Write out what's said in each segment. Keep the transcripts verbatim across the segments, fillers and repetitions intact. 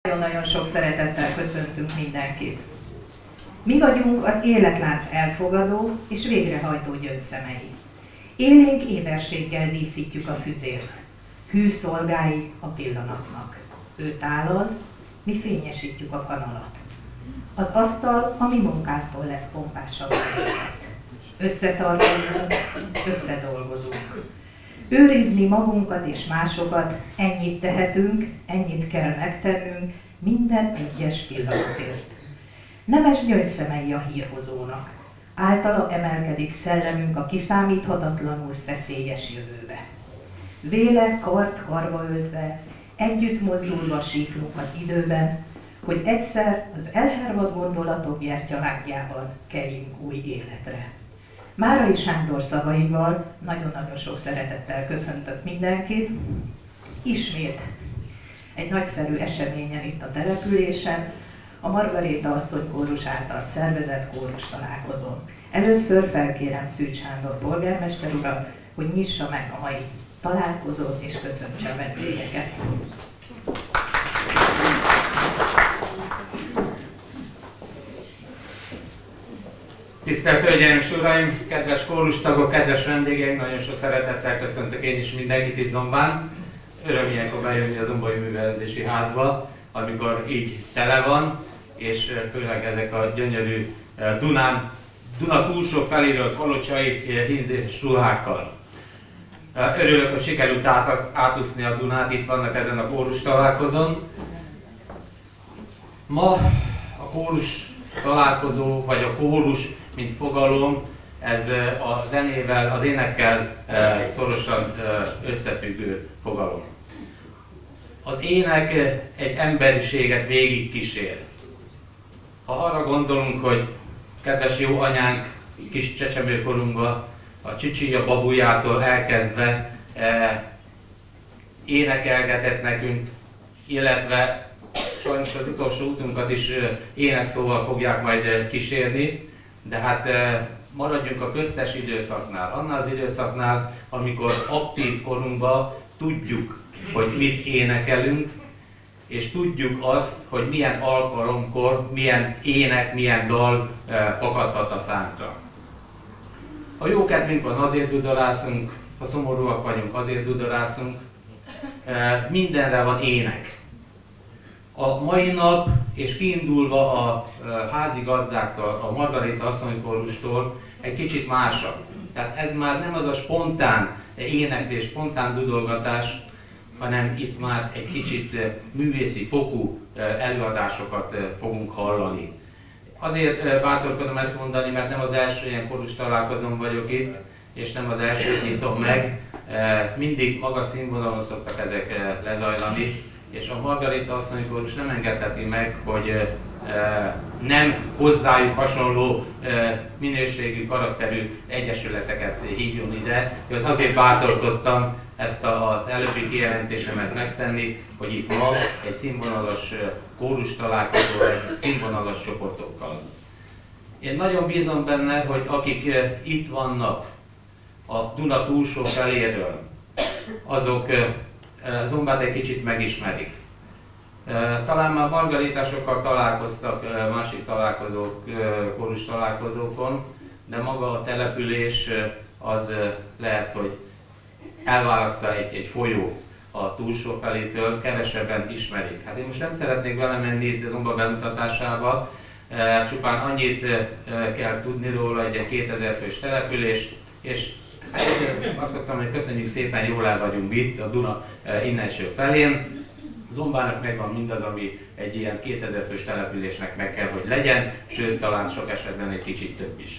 Nagyon-nagyon sok szeretettel köszöntünk mindenkit. Mi vagyunk az életlánc elfogadó és végrehajtó gyöngyszemei. Élénk éberséggel díszítjük a füzért. Hű szolgái a pillanatnak. Ő tálal, mi fényesítjük a kanalat. Az asztal a mi munkától lesz pompásabb élet. Összetartozunk, összedolgozunk. Őrizni magunkat és másokat, ennyit tehetünk, ennyit kell megtennünk minden egyes pillanatért. Nemes gyöngyszemei a hírhozónak. Általa emelkedik szellemünk a kiszámíthatatlanul szeszélyes jövőbe. Véle, kart karba öltve, együtt mozdulva síklunk az időben, hogy egyszer az elhervadt gondolatok gyertyalágjában keljünk új életre. Márai Sándor szavaival nagyon-nagyon sok szeretettel köszöntök mindenkit. Ismét egy nagyszerű eseményen itt a településen, a Margaréta asszony kórus által szervezett kórus találkozón. Először felkérem Szűcs Sándor polgármester urat, hogy nyissa meg a mai találkozót és köszöntse a vendégeket. Tisztelt Hölgyeim és Uraim, kedves kórustagok, kedves vendégeim, nagyon sok szeretettel köszöntök én is mindenkit itt Zombán. Öröm ilyenkor bejönni a Zombai Művelődési Házba, amikor így tele van, és főleg ezek a gyönyörű Dunán, Duna túlsó feléről kolocsai hímzés ruhákkal. Örülök, hogy sikerült átúszni a Dunát, itt vannak ezen a kórus találkozón. Ma a kórus találkozó, vagy a kórus, mint fogalom, ez a zenével, az énekkel szorosan összefüggő fogalom. Az ének egy emberiséget végig kísér. Ha arra gondolunk, hogy kedves jó anyánk kis csecsemőkorunkban, a csicsia babujától elkezdve énekelgetett nekünk, illetve sajnos az utolsó útunkat is énekszóval fogják majd kísérni, de hát maradjunk a köztes időszaknál, annál az időszaknál, amikor aktív korunkban tudjuk, hogy mit énekelünk, és tudjuk azt, hogy milyen alkalomkor, milyen ének, milyen dal fakadhat a szánkra. Ha jó kedvünk van, azért dudorászunk, ha szomorúak vagyunk, azért dudorászunk, mindenre van ének. A mai nap, és kiindulva a házigazdáktól, a Margaréta asszonykórustól egy kicsit másabb. Tehát ez már nem az a spontán éneklés, spontán dudolgatás, hanem itt már egy kicsit művészi fokú előadásokat fogunk hallani. Azért bátorkodom ezt mondani, mert nem az első ilyen kórus találkozón vagyok itt, és nem az elsőt nyitom meg. Mindig magas színvonalon szoktak ezek lezajlani, és a Margaréta asszonykórus nem engedheti meg, hogy nem hozzájuk hasonló minőségű, karakterű egyesületeket hívjon ide. Hogy azért bátorkodtam ezt az előbbi kijelentésemet megtenni, hogy itt ma egy színvonalas kórus találkozó lesz, színvonalas csoportokkal. Én nagyon bízom benne, hogy akik itt vannak a Duna túlsó feléről, azok Zombát egy kicsit megismerik. Talán már margaritásokkal találkoztak másik találkozók, kórus találkozókon, de maga a település az lehet, hogy elválasztja egy, egy folyó a túlsó felétől, kevesebben ismerik. Hát én most nem szeretnék belemenni itt Zomba bemutatásába, csupán annyit kell tudni róla, egy kétezer fős település, és azt mondtam, hogy köszönjük szépen, jól el vagyunk itt a Duna innenső felén. Zombának megvan mindaz, ami egy ilyen kétezer fős településnek meg kell, hogy legyen, sőt, talán sok esetben egy kicsit több is.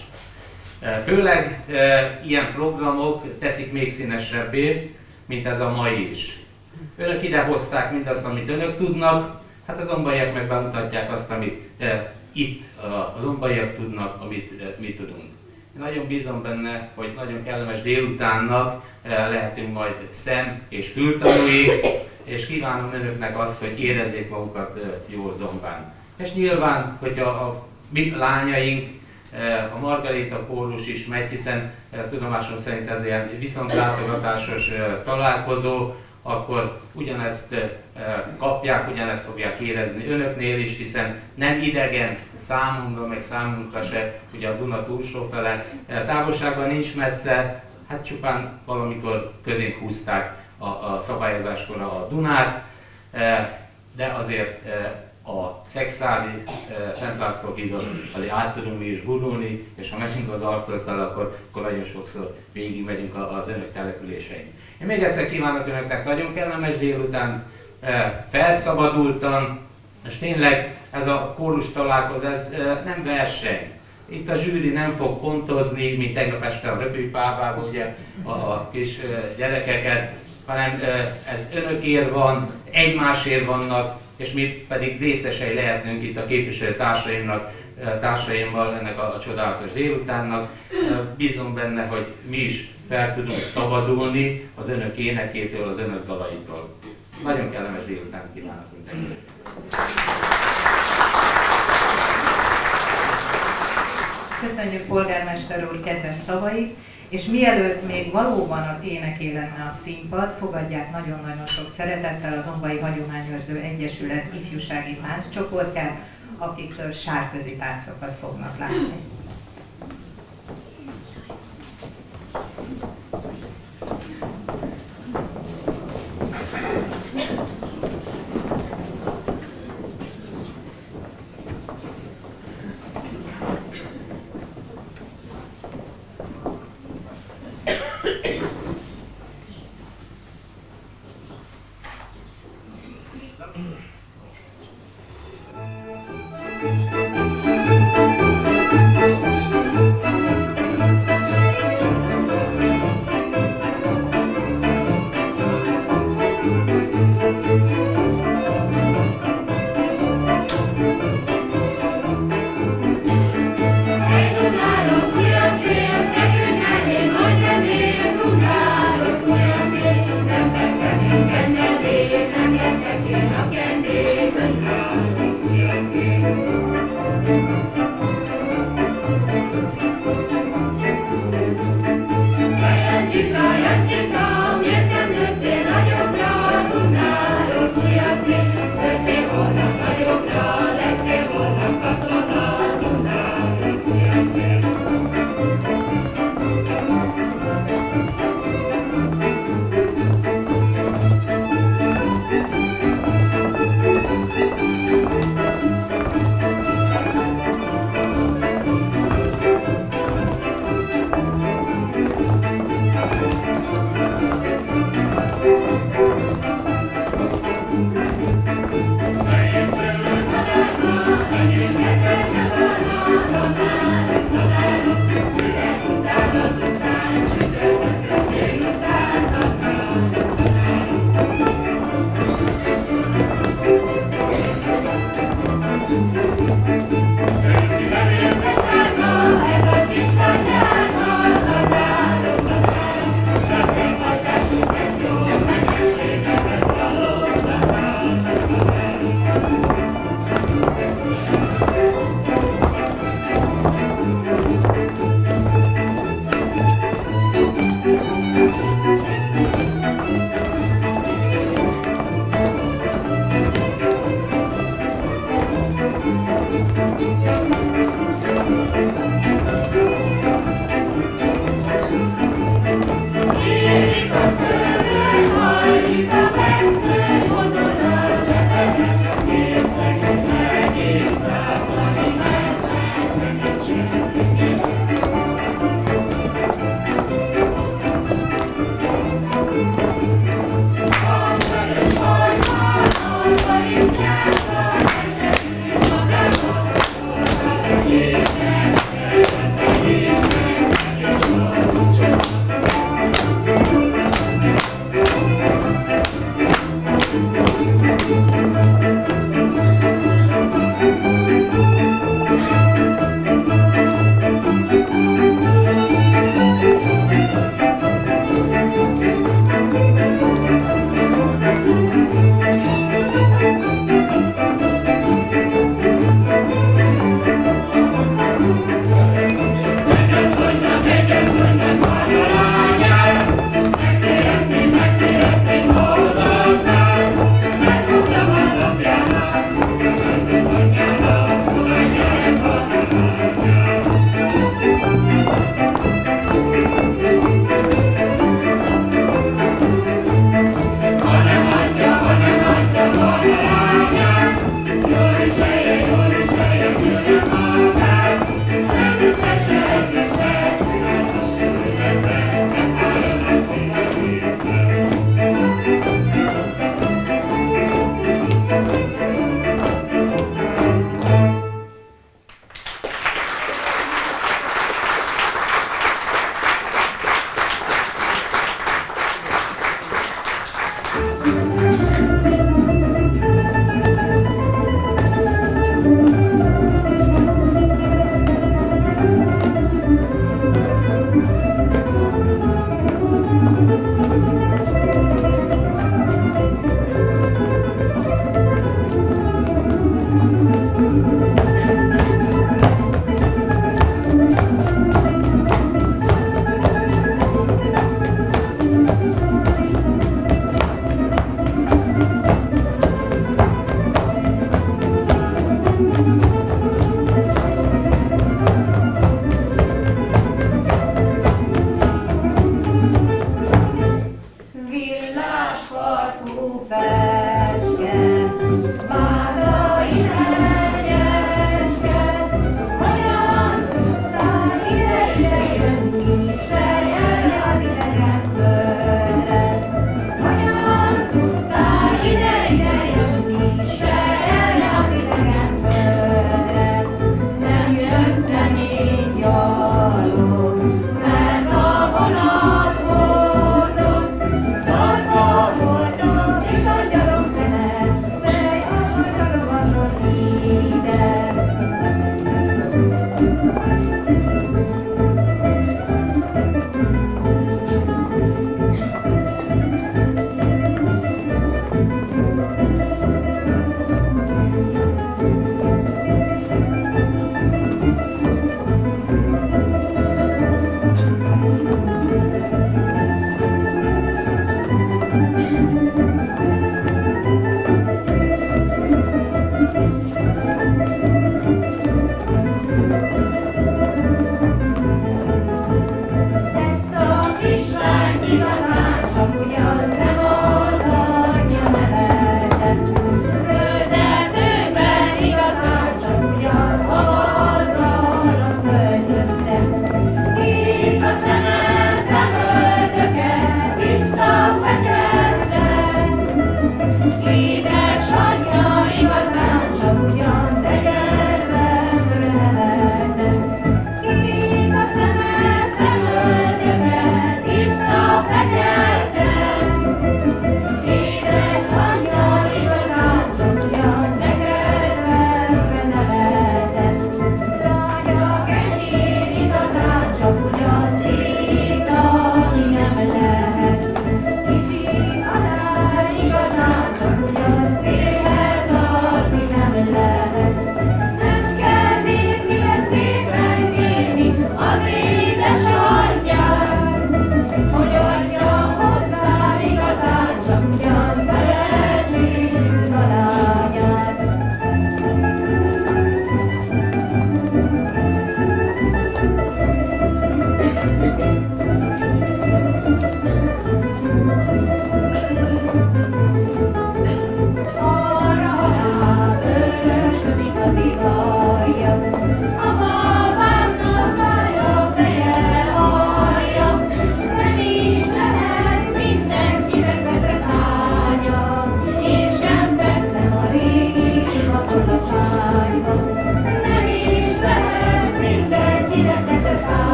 Főleg ilyen programok teszik még színesebbé, mint ez a mai is. Önök ide hozták mindazt, amit önök tudnak, hát a zombaiak meg bemutatják azt, amit itt a zombaiak tudnak, amit mi tudunk. Én nagyon bízom benne, hogy nagyon kellemes délutánnak lehetünk majd szem- és fültanúi, és kívánom önöknek azt, hogy érezzék magukat jól Zombán. És nyilván, hogyha a mi lányaink, a Margaréta kórus is megy, hiszen tudomásom szerint ez ilyen viszontlátogatásos találkozó, akkor ugyanezt kapják, ugyanezt fogják érezni önöknél is, hiszen nem idegen számunkra, meg számunkra se, ugye a Duna túlsó fele távolságban nincs messze, hát csupán valamikor közénk húzták a, a szabályozáskor a Dunát, de azért a Szexádi, Szent László hídon azért át tudunk mi is gurulni, és ha megyünk az Alföldtel, akkor, akkor nagyon sokszor végig megyünk az önök településein. Én még egyszer kívánok önöknek nagyon kellemes délután, felszabadultan, és tényleg ez a kórus találkozó, ez nem verseny. Itt a zsűri nem fog pontozni, mint tegnap este a röpőpávában, ugye a, a kis gyerekeket, hanem ez önökért van, egymásért vannak, és mi pedig részesei lehetnünk itt a képviselő társaimnak, társaimmal ennek a, a csodálatos délutánnak. Bízom benne, hogy mi is fel tudunk szabadulni az önök énekétől, az önök dalaitól. Nagyon kellemes délután kívánok mindenkinek! Köszönjük polgármester úr kedves szavait, és mielőtt még valóban az éneké lenne a színpad, fogadják nagyon-nagyon sok szeretettel az Ombai Hagyományőrző Egyesület ifjúsági tánccsoportját, akiktől sárközi táncokat fognak látni. Thank you.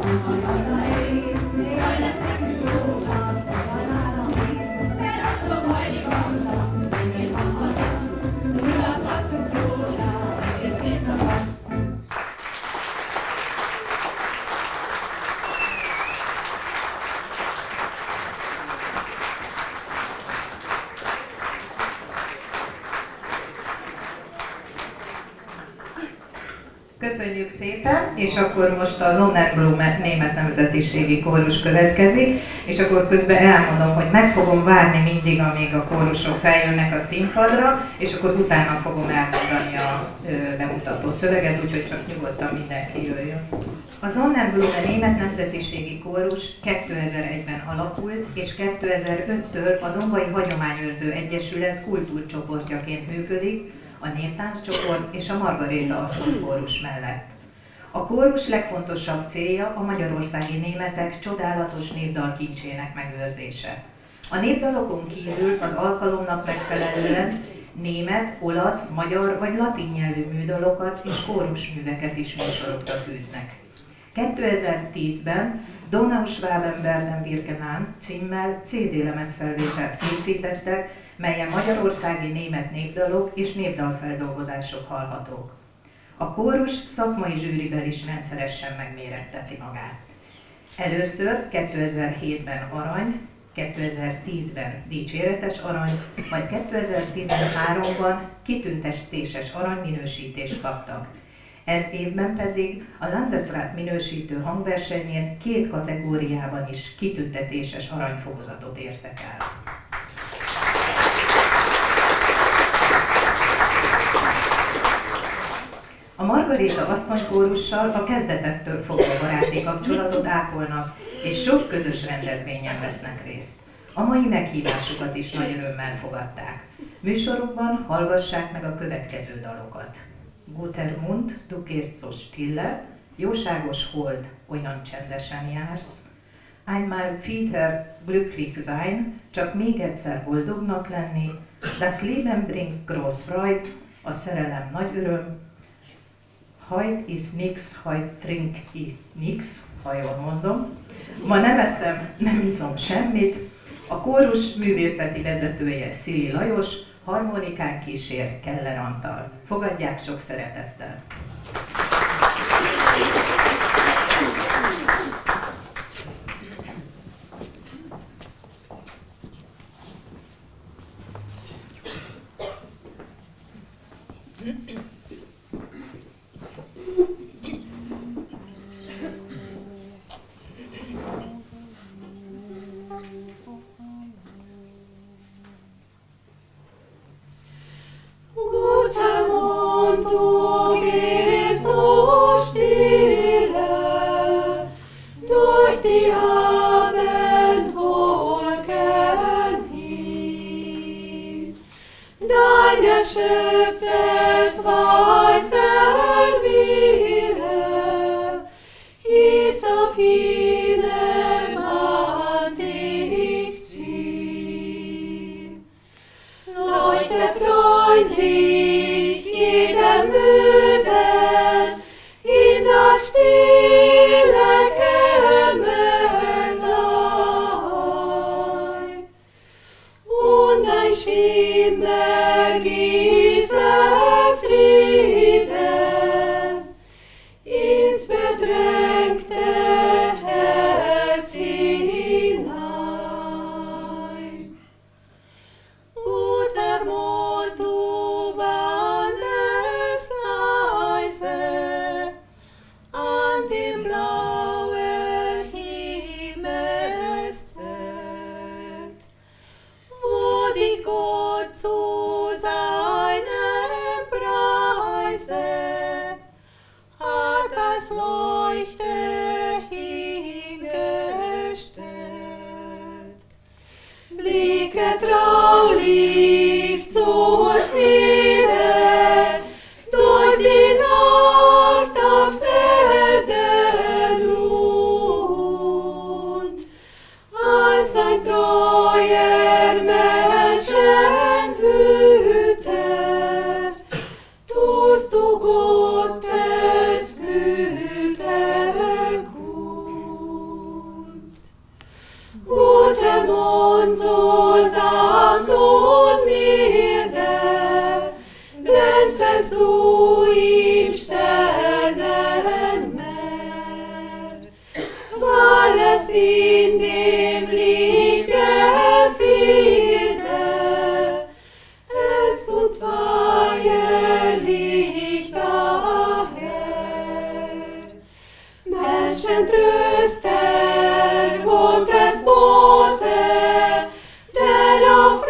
Köszönjük szépen, és akkor most az Sonnenblume német nemzetiségi kórus következik, és akkor közben elmondom, hogy meg fogom várni mindig, amíg a kórusok feljönnek a színpadra, és akkor utána fogom elmondani a ö, bemutató szöveget, úgyhogy csak nyugodtan mindenki jöjjön. A Sonnenblume német nemzetiségi kórus kétezer-egyben alakult, és kétezer-öttől a Zombai Hagyományőrző Egyesület kultúrcsoportjaként működik, a néptánccsoport és a Margaréta asszony kórus mellett. A kórus legfontosabb célja a magyarországi németek csodálatos népdalkincsének megőrzése. A népdalokon kívül az alkalomnak megfelelően német, olasz, magyar vagy latin nyelvű műdalokat és kórusműveket is műsorokra fűznek. kétezer-tízben Donau Schwabenbergen Birkenán címmel cé dé lemezfelvételt készítettek, melyen magyarországi német népdalok és népdalfeldolgozások hallhatók. A kórus szakmai zsűrivel is rendszeresen megméretteti magát. Először kétezer-hétben arany, kétezer-tízben dicséretes arany, majd kétezer-tizenháromban kitüntetéses arany minősítést kaptak. Ez évben pedig a Landesrat minősítő hangversenyén két kategóriában is kitüntetéses aranyfokozatot értek el. A Margaréta asszonykórussal a kezdetektől fogva baráti kapcsolatot ápolnak, és sok közös rendezvényen vesznek részt. A mai meghívásukat is nagy örömmel fogadták. Műsorukban hallgassák meg a következő dalokat. Guter Mund, du gehst so stille, jóságos hold, olyan csendesen jársz. Einmal wieder glücklich sein, csak még egyszer boldognak lenni. Das Leben bringt groß Freud, a szerelem nagy öröm. Heut ist nix, heut trink ich nix, ha jól mondom. Ma nem eszem, nem iszom semmit. A kórus művészeti vezetője Szili Lajos, harmonikán kísér Keller Antal. Fogadják sok szeretettel! Tust du Gottes Güte in dem Licht gefilde, es tut feierlich daher. Menschen trösten Gottes Bote, der auf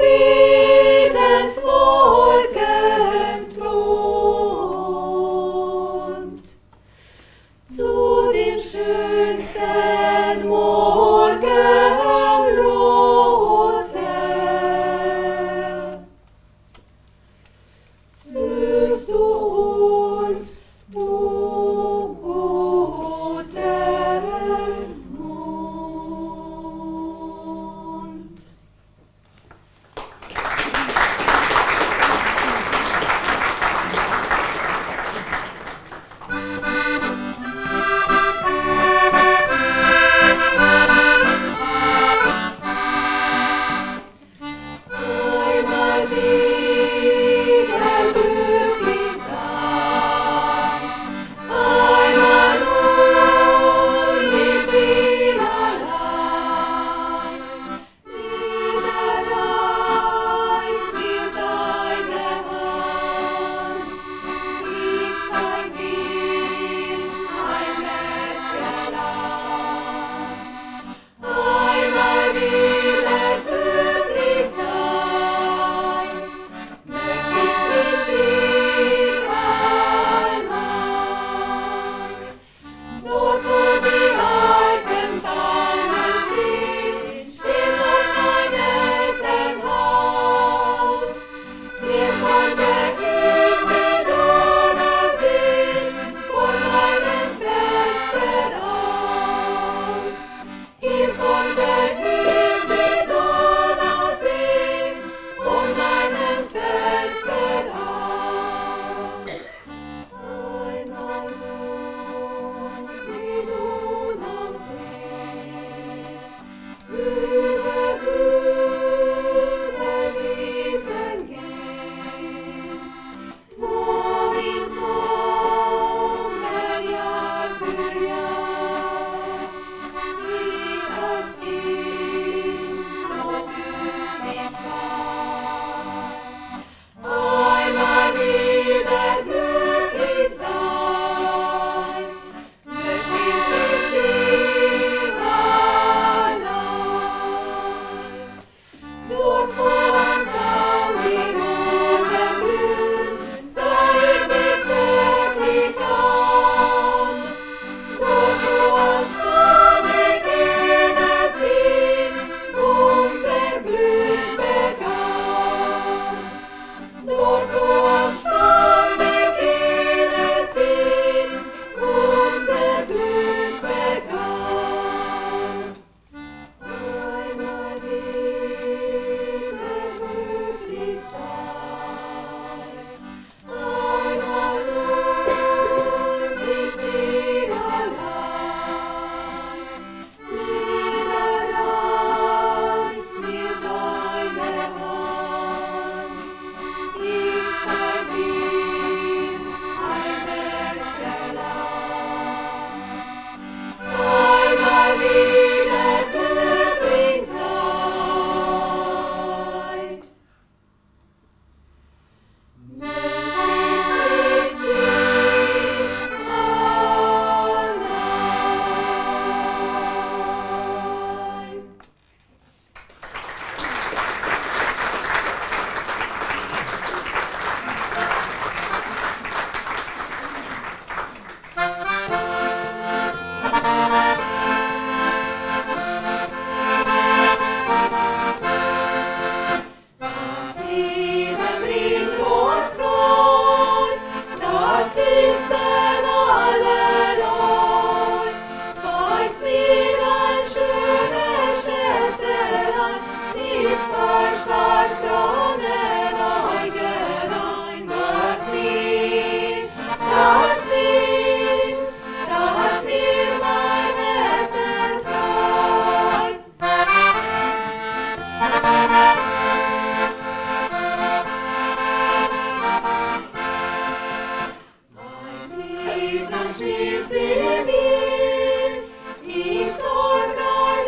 Friedenswolken thront. Zu dem schönsten Morgenrote führst du uns, du guter Mond. Einmal wieder glücklich sein, einmal nur mit dir allein. Wieder reich mir deine Hand, ich zeig dir ein Märchenland. Einmal wieder glücklich sein, möcht ich mit dir allein. Dort, wo die alten Tannen stehen, steht noch mein Elternhaus. Hier konnte ich die Donau sehen, von meinem Fenster aus. Hier konnte ich die Donau sehen, von meinem Fenster aus. Einmal nur die Donau sehen, über grüne Wiesen gehen, wo im Sommer Jahr für Jahr ich als Kind so glücklich war. Einmal wieder glücklich sein, möcht ich mit dir allein. Dort, wo am Saum die Rosen blühen, sah ich dich zärtlich an. Dort, wo am Strand die Gene ziehen, unser Glück begann. Dort, wo am Strand die Gene ziehen, unser Glück begann. Einmal wieder glücklich sein, einmal nur mit dir allein. Wieder reich mir deine Hand, ich zeig dir ein Märchenland. Einmal wieder glücklich sein, möcht ich mit dir allein. Das Leben bringt groß Freud, das wissen alle Leut. Weiß mir ein schönes Schätzelein, die zwei schwarzbraunen Äugelein. Das mir, das mir, das mir mein Herz erfreut. Mein Lieblein schrieb sie mir, ich sorg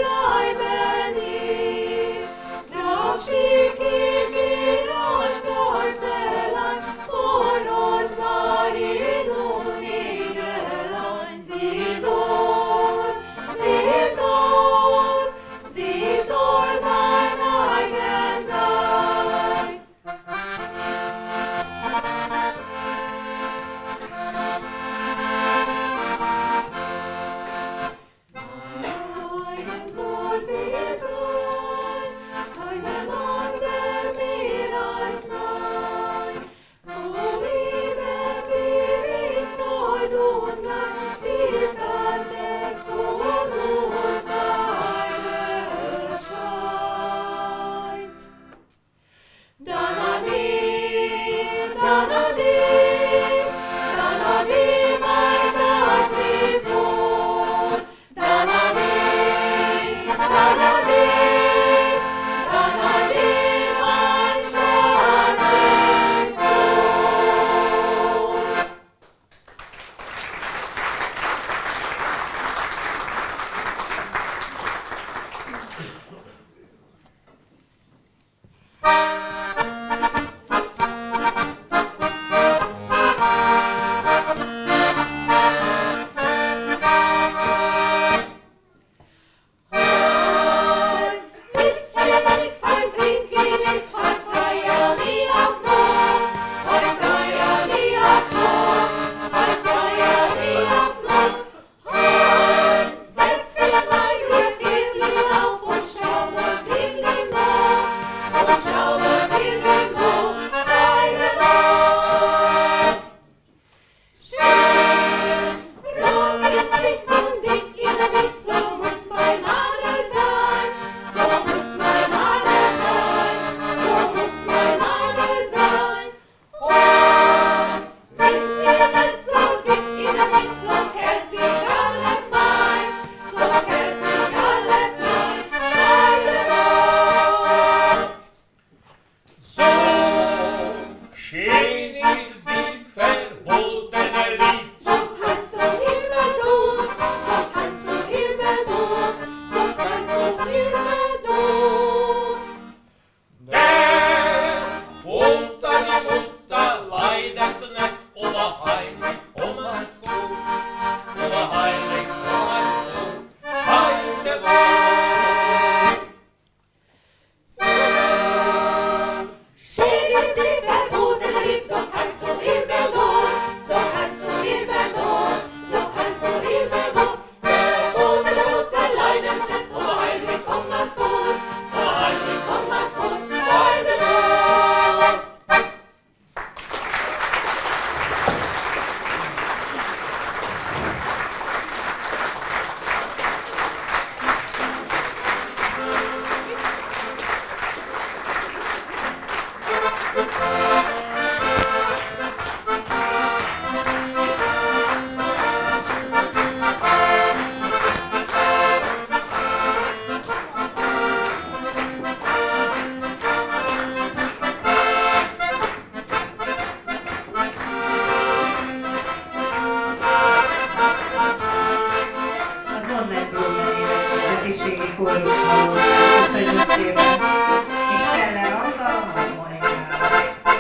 kórusban. Köszönjük szépen! És Keller Antal, majd Monikával.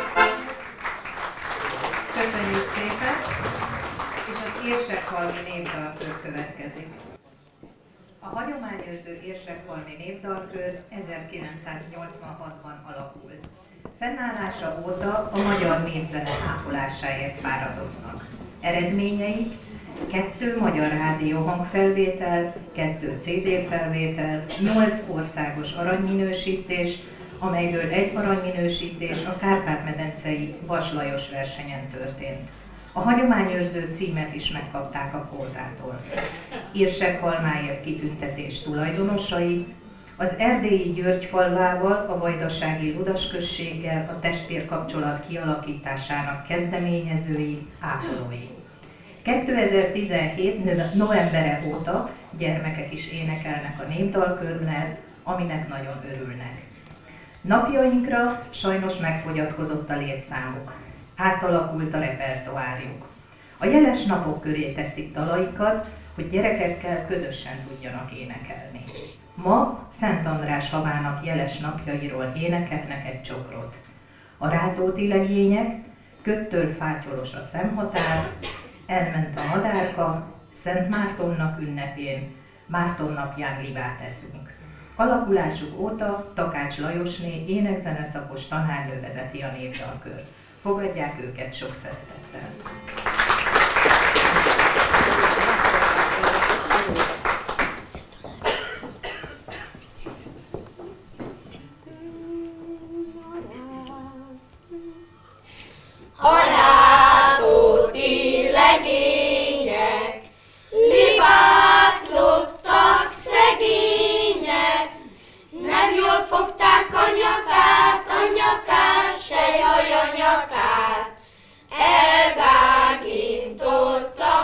Köszönjük szépen! És az Érsekhalmi Népdalkör következik. A hagyományőrző Érsekhalmi Népdalkör ezerkilencszáznyolcvanhatban alakult. Fennállása óta a magyar népzene ápolásáért fáradoznak. Eredményeik kettő magyar rádió hangfelvétel, kettő cé dé felvétel, nyolc országos aranyminősítés, amelyből egy aranyminősítés a Kárpát-medencei Vas Lajos versenyen történt. A hagyományőrző címet is megkapták a Kódától. Érsekhalmáért kitüntetés tulajdonosai, az erdélyi Györgyfalvával, a vajdasági Ludas községgel a testvérkapcsolat kialakításának kezdeményezői, ápolói. kétezer-tizenhét. novembere óta gyermekek is énekelnek a népdalkörnél, aminek nagyon örülnek. Napjainkra sajnos megfogyatkozott a létszámuk, átalakult a repertoárjuk. A jeles napok köré teszik dalaikat, hogy gyerekekkel közösen tudjanak énekelni. Ma Szent András havának jeles napjairól énekelnek egy csokrot. A Rátóti legények, Köttől fátyolos a szemhatár, elment a madárka, Szent Mártonnak ünnepén, Márton napján libát eszünk. Alakulásuk óta Takács Lajosné énekzeneszakos tanárnő vezeti a népdalkört. Fogadják őket sok szeretettel. A Rátóti legények, libát loptak szegények, nem jól fogták a nyakát, a nyakát, se jaj a nyakát, elvágintottak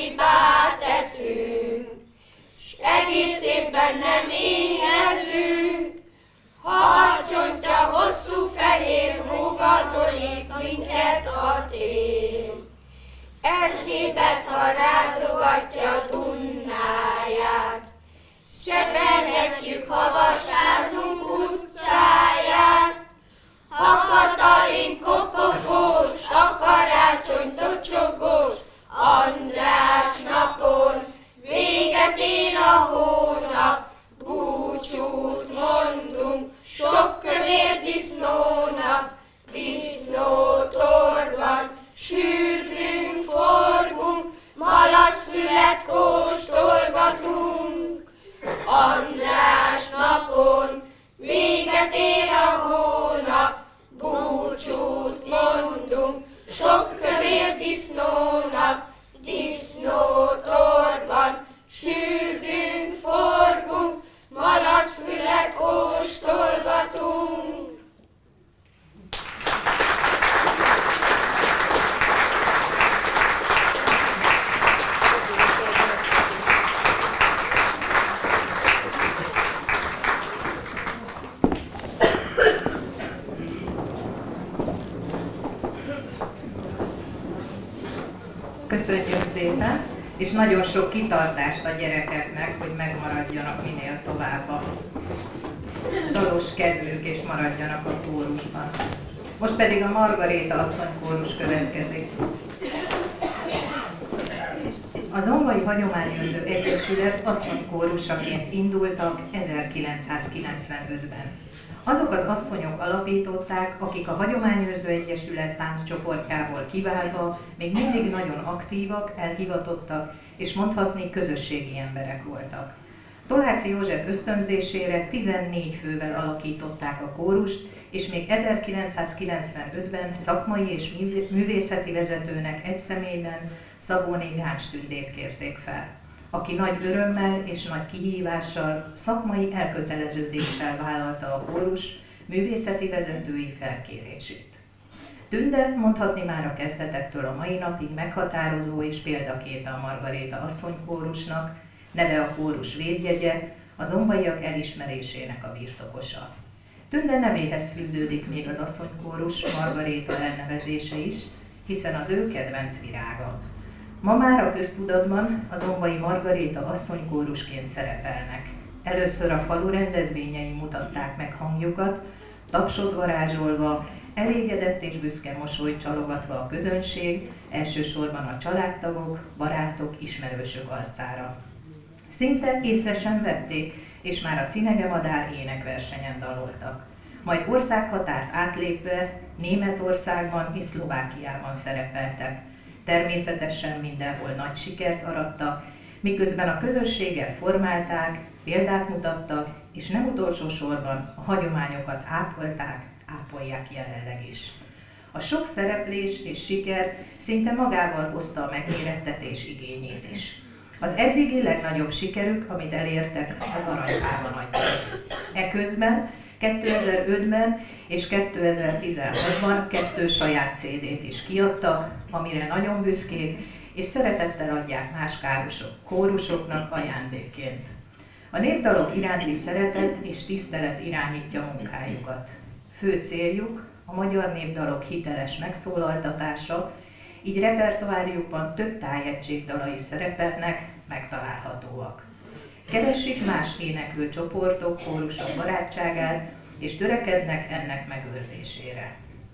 hibát teszünk, s egész évben nem éhezünk. Harcsontja hosszú fehér róga borít minket a tél. Erzsébet, ha rázogatja Dunnáját, seperhetjük, ha vasázunk utcáját. Ha Katalin kopogós, a karácsony tocsogós, András napon véget ér a hónap, búcsút mondunk sok kövér disznónak, disznótorban sürgünk, forgunk, malacfület kóstolgatunk. András napon véget ér a hónap, búcsút mondunk sok kövér disznónak, disznótorban sürgünk, forgunk, malacfület kóstolgatunk. Köszönjük szépen, és nagyon sok kitartást a gyerekeknek, hogy megmaradjanak minél tovább a dalos kedvük, és maradjanak a kórusban. Most pedig a Margaréta asszony kórus következik. A Zombai Hagyományőrző Egyesület asszonykórusaként indultak ezerkilencszázkilencvenötben. Azok az asszonyok alapították, akik a Hagyományőrző Egyesület tánccsoportjából kiválva még mindig nagyon aktívak, elhivatottak és mondhatni közösségi emberek voltak. Toláci József ösztönzésére tizennégy fővel alakították a kórust, és még ezerkilencszázkilencvenötben szakmai és művészeti vezetőnek egy személyben Szabóné Gács Tündét kérték fel, aki nagy örömmel és nagy kihívással, szakmai elköteleződéssel vállalta a kórus művészeti vezetői felkérését. Tünde mondhatni már a kezdetektől a mai napig meghatározó és példaképe a Margaréta asszonykórusnak, neve a kórus védjegye, a zombaiak elismerésének a birtokosa. Tünde nevéhez fűződik még az asszonykórus Margaréta elnevezése is, hiszen az ő kedvenc virága. Ma már a köztudatban a Zombai Margaréta asszonykórusként szerepelnek. Először a falu rendezvényei mutatták meg hangjukat, tapsot varázsolva, elégedett és büszke mosolyt csalogatva a közönség, elsősorban a családtagok, barátok, ismerősök arcára. Szinte észre sem vették, és már a Cinegemadár énekversenyen daloltak. Majd országhatárt átlépve Németországban és Szlovákiában szerepeltek. Természetesen mindenhol nagy sikert arattak, miközben a közösséget formálták, példát mutattak, és nem utolsó sorban a hagyományokat ápolták, ápolják jelenleg is. A sok szereplés és siker szinte magával hozta a megmérettetés igényét is. Az eddigi legnagyobb sikerük, amit elértek, az Aranypálma nagydíj. Eközben kétezer-ötben és kétezer-tizenhatban kettő saját cé dét is kiadtak, amire nagyon büszkék, és szeretettel adják más kárusok, kórusoknak ajándékként. A népdalok iránti szeretet és tisztelet irányítja munkájukat. Fő céljuk a magyar népdalok hiteles megszólaltatása, így repertoárjukban több tájegységdalai szerepelnek, megtalálhatóak. Keresik más éneklő csoportok, kórusok barátságát, és törekednek ennek megőrzésére.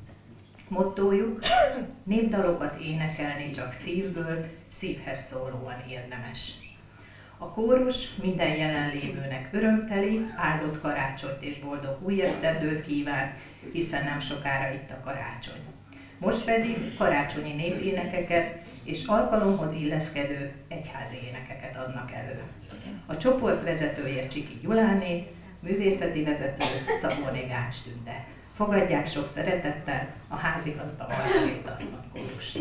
Mottójuk: népdalokat énekelni csak szívből, szívhez szólóan érdemes. A kórus minden jelenlévőnek örömteli, áldott karácsonyt és boldog új esztendőt kíván, hiszen nem sokára itt a karácsony. Most pedig karácsonyi népénekeket és alkalomhoz illeszkedő egyházi énekeket adnak elő. A csoport vezetője Csiki Gyuláné, művészeti vezető Szabóné Gács Tünde. Fogadják sok szeretettel a házigazda Margaréta asszonykórust.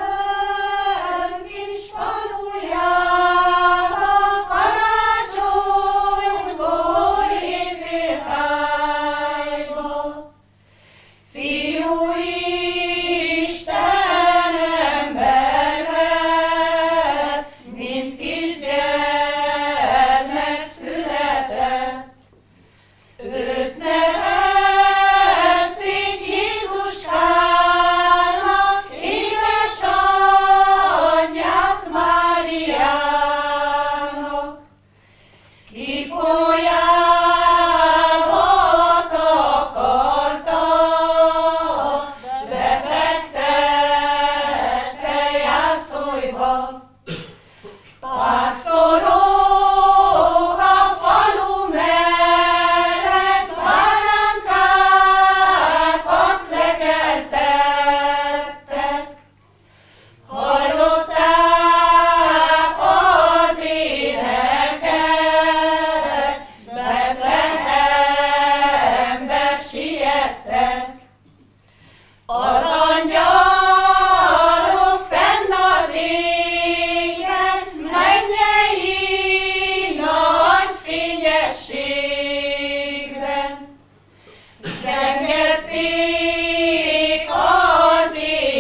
Betlehem kis falujába karácsony Pásztorok a falu mellett báránkákat legeltettek. Hallották az éneket, Betlehembe siettek. Az angyalok fenn az égen, mennyei nagy fényességben zengették az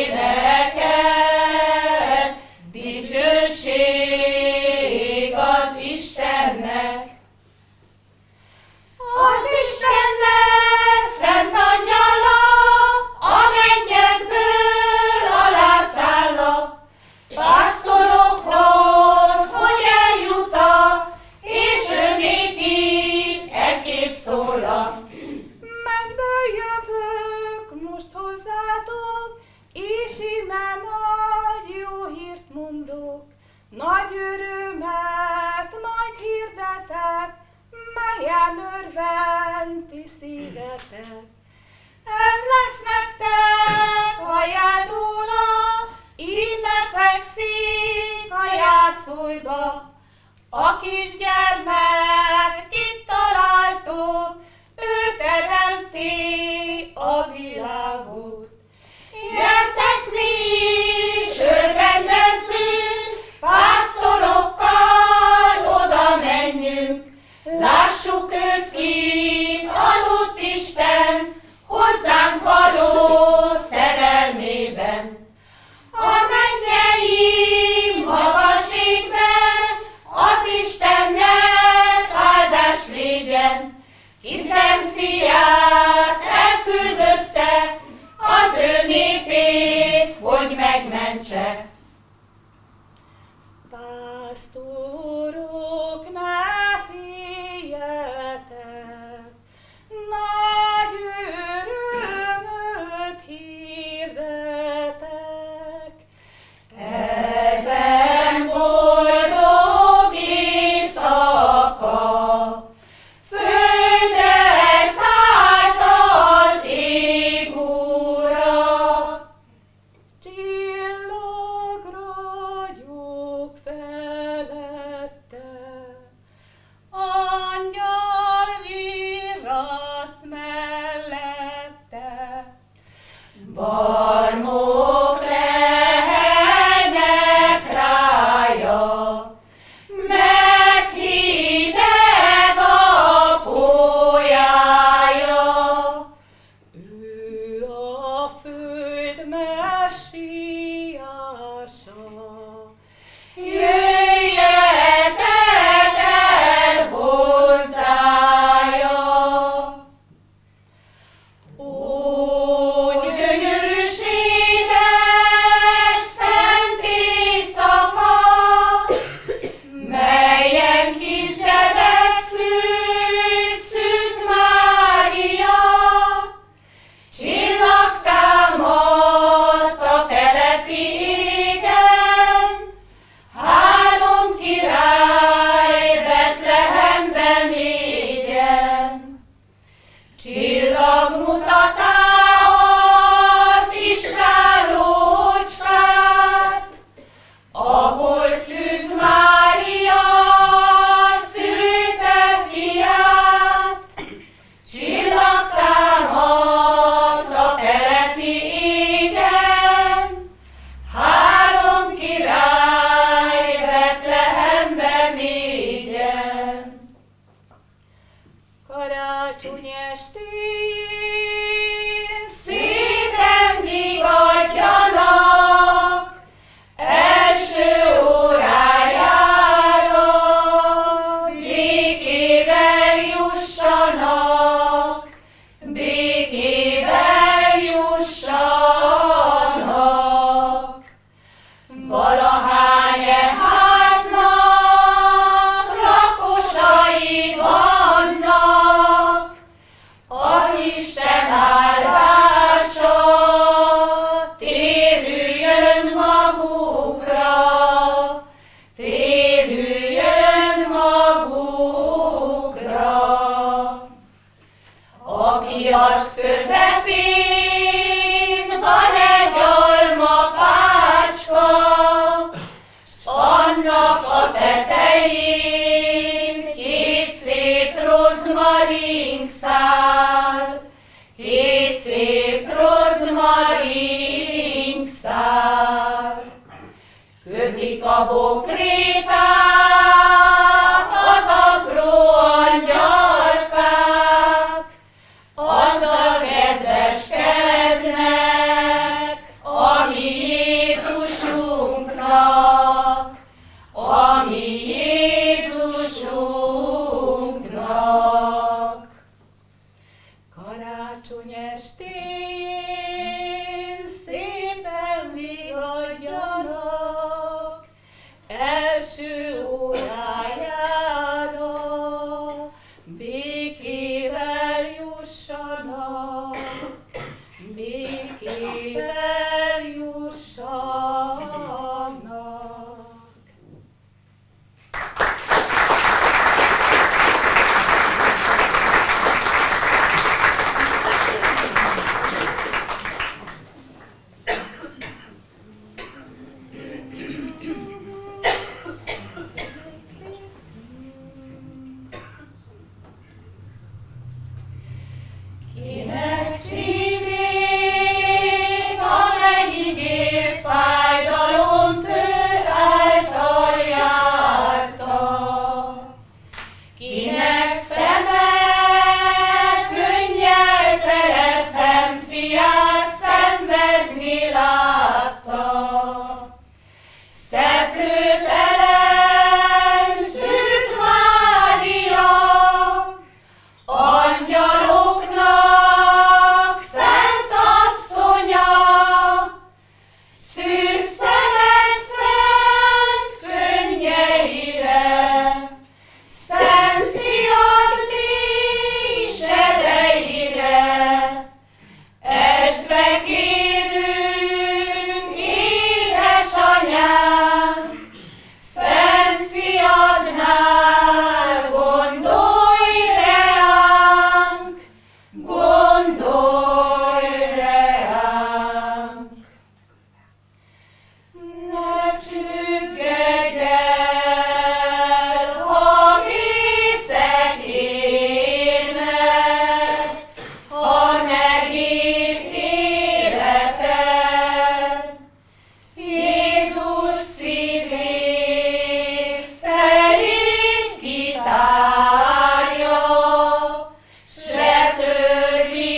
éneket, dicsőség az Istennek. Az Istennek szent angyala, a mennyekből alászállak, pásztorokhoz, hogy eljutak, és ő nékik ekképp szólak. Mennyből jövök most hozzátok, és íme nagy jó hírt mondok. Nagy örömet majd hirdetek, melyen örventi szívetek. Ez lesz nektek a jel róla, íme fekszik a jászolba. A kisgyermek itt találtok, ő teremti a világot. Gyertek mi is örvendezzünk, pásztorokkal oda menjünk, lássuk őt kint aludt Isten, hozzánk való szerelmében. A mennyei magas égben az Istennek áldás légyen, ki szent fiát elküldötte az ő népét, hogy megmentse. Pásztorok, ne féljetek, nagy örömöt hirdetek. Ezen boldog éjszaka földre szállt az ég Ura. Csillag ragyog felette, angyal virraszt mellette. Barmok lehelnek rája, mert hideg a pólyája. Ő a föld messiása, Jöjjetek el hozzája. Ó, gyönyörűséges szent éjszaka, melyen kisdedet szült Szűz Mária, csillag támadt a keleti égen, három király Betlehemben mégyen. Csillagmutatá az istállócskát, ahol Szűz Mária szülte fiát. Csillag támadt a keleti égen, három király Betlehemben mégyen. karácsony estén Szépen vigadjanak első órájára, békével jussanak, békével jussanak. Valahány háznak lakosai vannak, a bokréták, az apró angyalkák, azzal kedveskednek, ami Jézusunknak, ami Jézusunknak. Karácsony estén szépen vigadjanak, első órájára békével jussanak, békével jussanak. Kinek szívét a megígért fájdalom tő által járta, kinek szeme könnyel tele Szent Fiát szenvedni látta, szeplőtelen Szűz Mária, angyaloknak szent asszonya, szűz szemed szent könnyeire, Szent Fiad mély sebeire, esdbe kérünk, édesanyánk, Szent Fiadnál gondolj reánk, gondolj reánk. Ne csüggedj el, ha vészek érnek, ha nehéz életed, Jézus szívét feléd kitárja, s letörli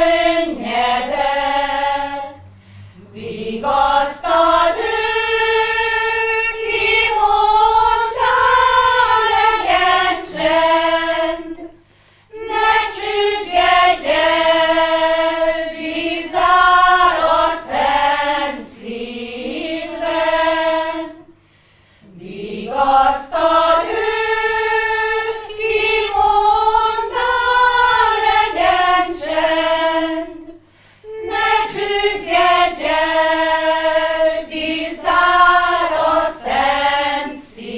könnyedet, vigasztad őt, kimondál, legyen csend, ne csüggedj el, bízzál a Szent Szívben, vigasztad őt, kimondál, legyen csend, ne csüggedj el, bízzál a Szent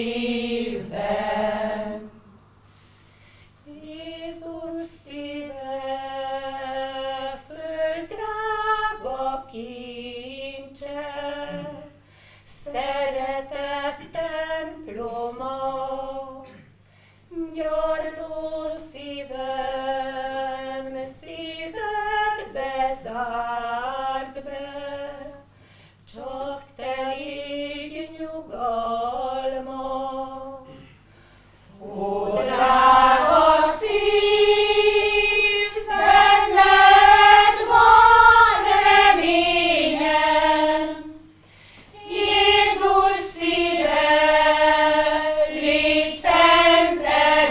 Szívben. Jézus szíve, földrága kincse, szeretett temploma, gyarló szívem, szívedbe zárd be, csak te légy nyugalma. Ó, drága szív, benned van reményem, Jézus szíve, légy szent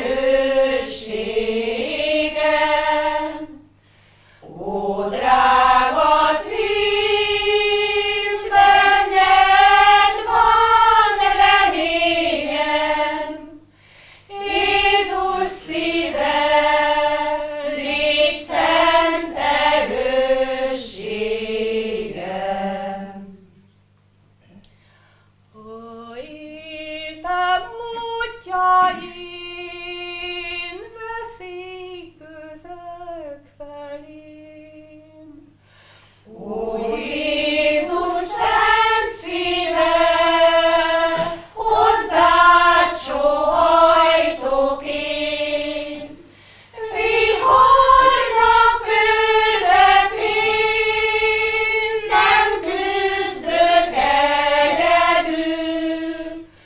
erősségem. Ó, drága szív, benned van reményem, Jézus szíve, légy szent erősségem. Ha éltem útjain, veszély közök felém, Ó, Jézus szent szíve, hozzád sohajtok én, viharnak közepén nem küzdök egyedül,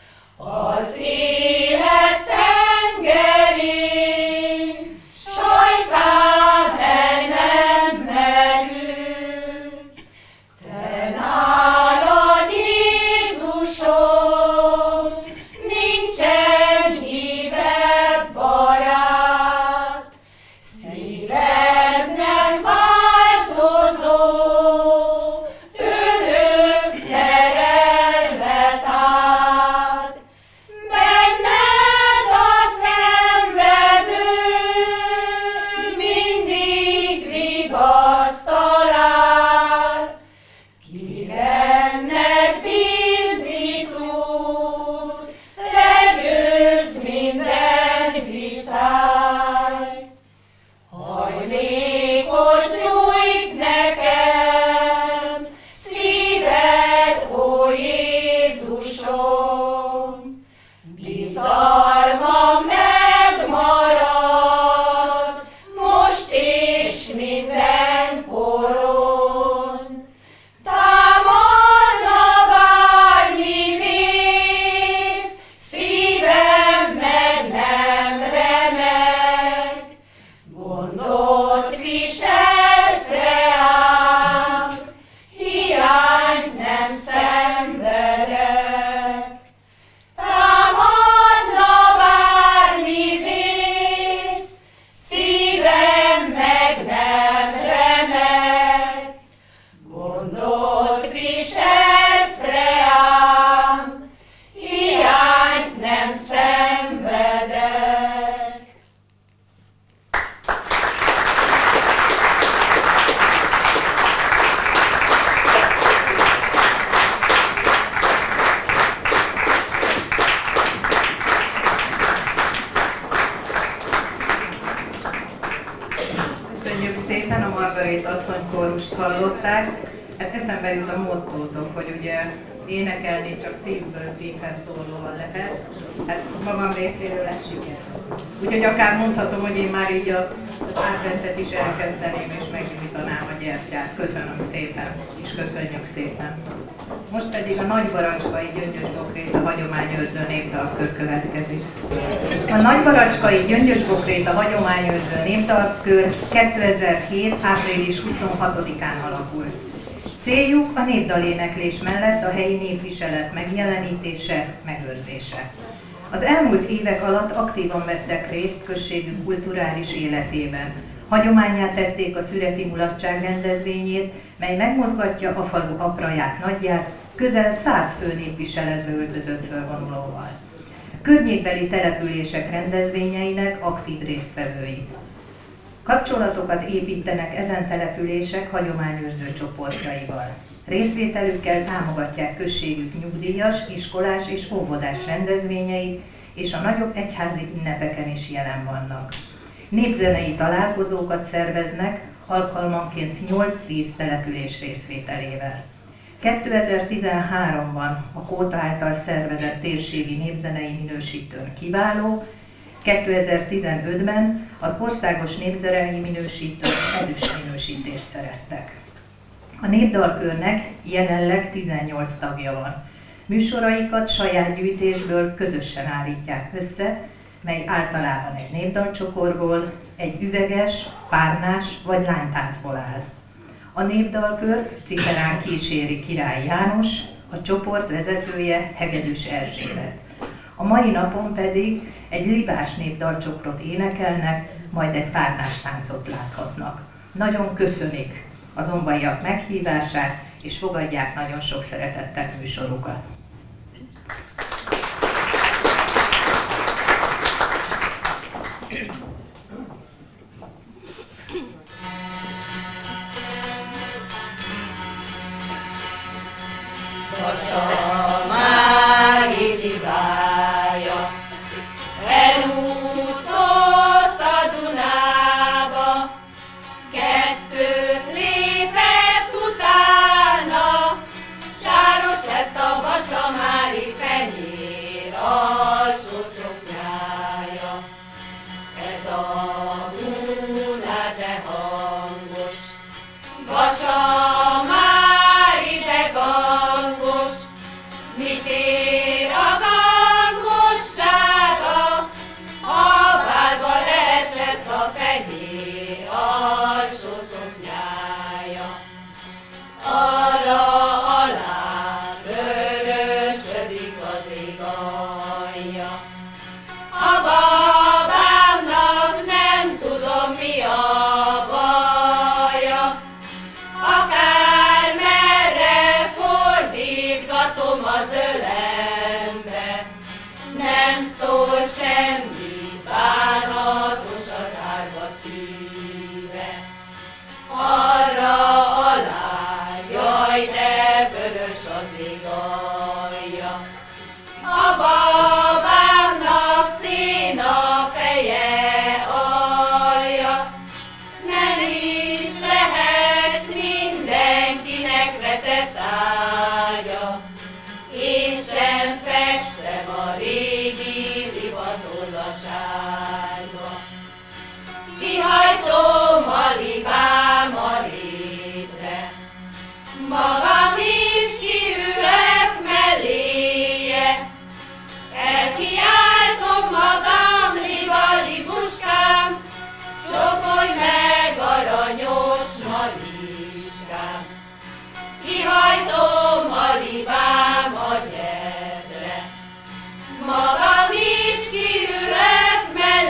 éneklést hallották. Hát eszembe jut a mottótok, hogy ugye énekelni csak szívből szívhez szólóan lehet. Hát magam részéről ez siker. Úgyhogy akár mondhatom, hogy én már így az adventet is elkezdeném és megnyújtanám a gyertyát. Köszönöm szépen, és köszönjük szépen. Most pedig a Nagybaracskai Gyöngyös-Bokréta hagyományőrző népdalkör következik. A Nagybaracskai Gyöngyös-Bokréta hagyományőrző népdalkör kétezer-hét. április huszonhatodikán alakult. Céljuk a népdaléneklés mellett a helyi népviselet megjelenítése, megőrzése. Az elmúlt évek alatt aktívan vettek részt községünk kulturális életében. Hagyománnyá tették a szüreti mulatság rendezvényét, mely megmozgatja a falu apraját nagyját, közel száz főnépviseletbe öltözött fölvonulóval. Környékbeli települések rendezvényeinek aktív résztvevői. Kapcsolatokat építenek ezen települések hagyományőrző csoportjaival. Részvételükkel támogatják községük nyugdíjas, iskolás és óvodás rendezvényeit, és a nagyobb egyházi ünnepeken is jelen vannak. Népzenei találkozókat szerveznek, alkalmanként nyolc-tíz település részvételével. kétezer-tizenháromban a Kóta által szervezett térségi népzenei minősítőn kiváló, kétezer-tizenötben az országos népzenei minősítőn ezüst minősítést szereztek. A népdalkörnek jelenleg tizennyolc tagja van. Műsoraikat saját gyűjtésből közösen állítják össze, mely általában egy népdalcsokorból, egy üveges, párnás vagy lánytáncból áll. A népdalkör ciferán kíséri Király János, a csoport vezetője Hegedűs Erzsébet. A mai napon pedig egy libás népdalcsokrot énekelnek, majd egy párnás táncot láthatnak. Nagyon köszönik a zombaiak meghívását, és fogadják nagyon sok szeretettel műsorukat. A mári libája elúszott a Dunába, kettőt lépett utána, sáros lett a vasamári fenyér alsó szoknyája. Ez a Duna de hangos, vasamári de gangos, mit ér a gangossága, ha bálba leesett a fehér alsó szoknyája. Arra alá vörösödik az ég alja. A babámnak nem tudom mi a baja, akár merre fordítgatom az ölembe, nem szól semmi, bánatos az árva szíve. Arra alá, jaj, de vörös az ég alja. A babámnak szín a feje alja, nem is lehet mindenkinek vetett ágya. Én sem fekszem a régi libatollas ágyba. Kihajtom a libám a rétre, magam is kiülök melléje. Elkiáltom magam, liba libuskám, csókolj meg aranyos Mariskám. Kihajtom a libám a gyerre, magam is kiülök mellé.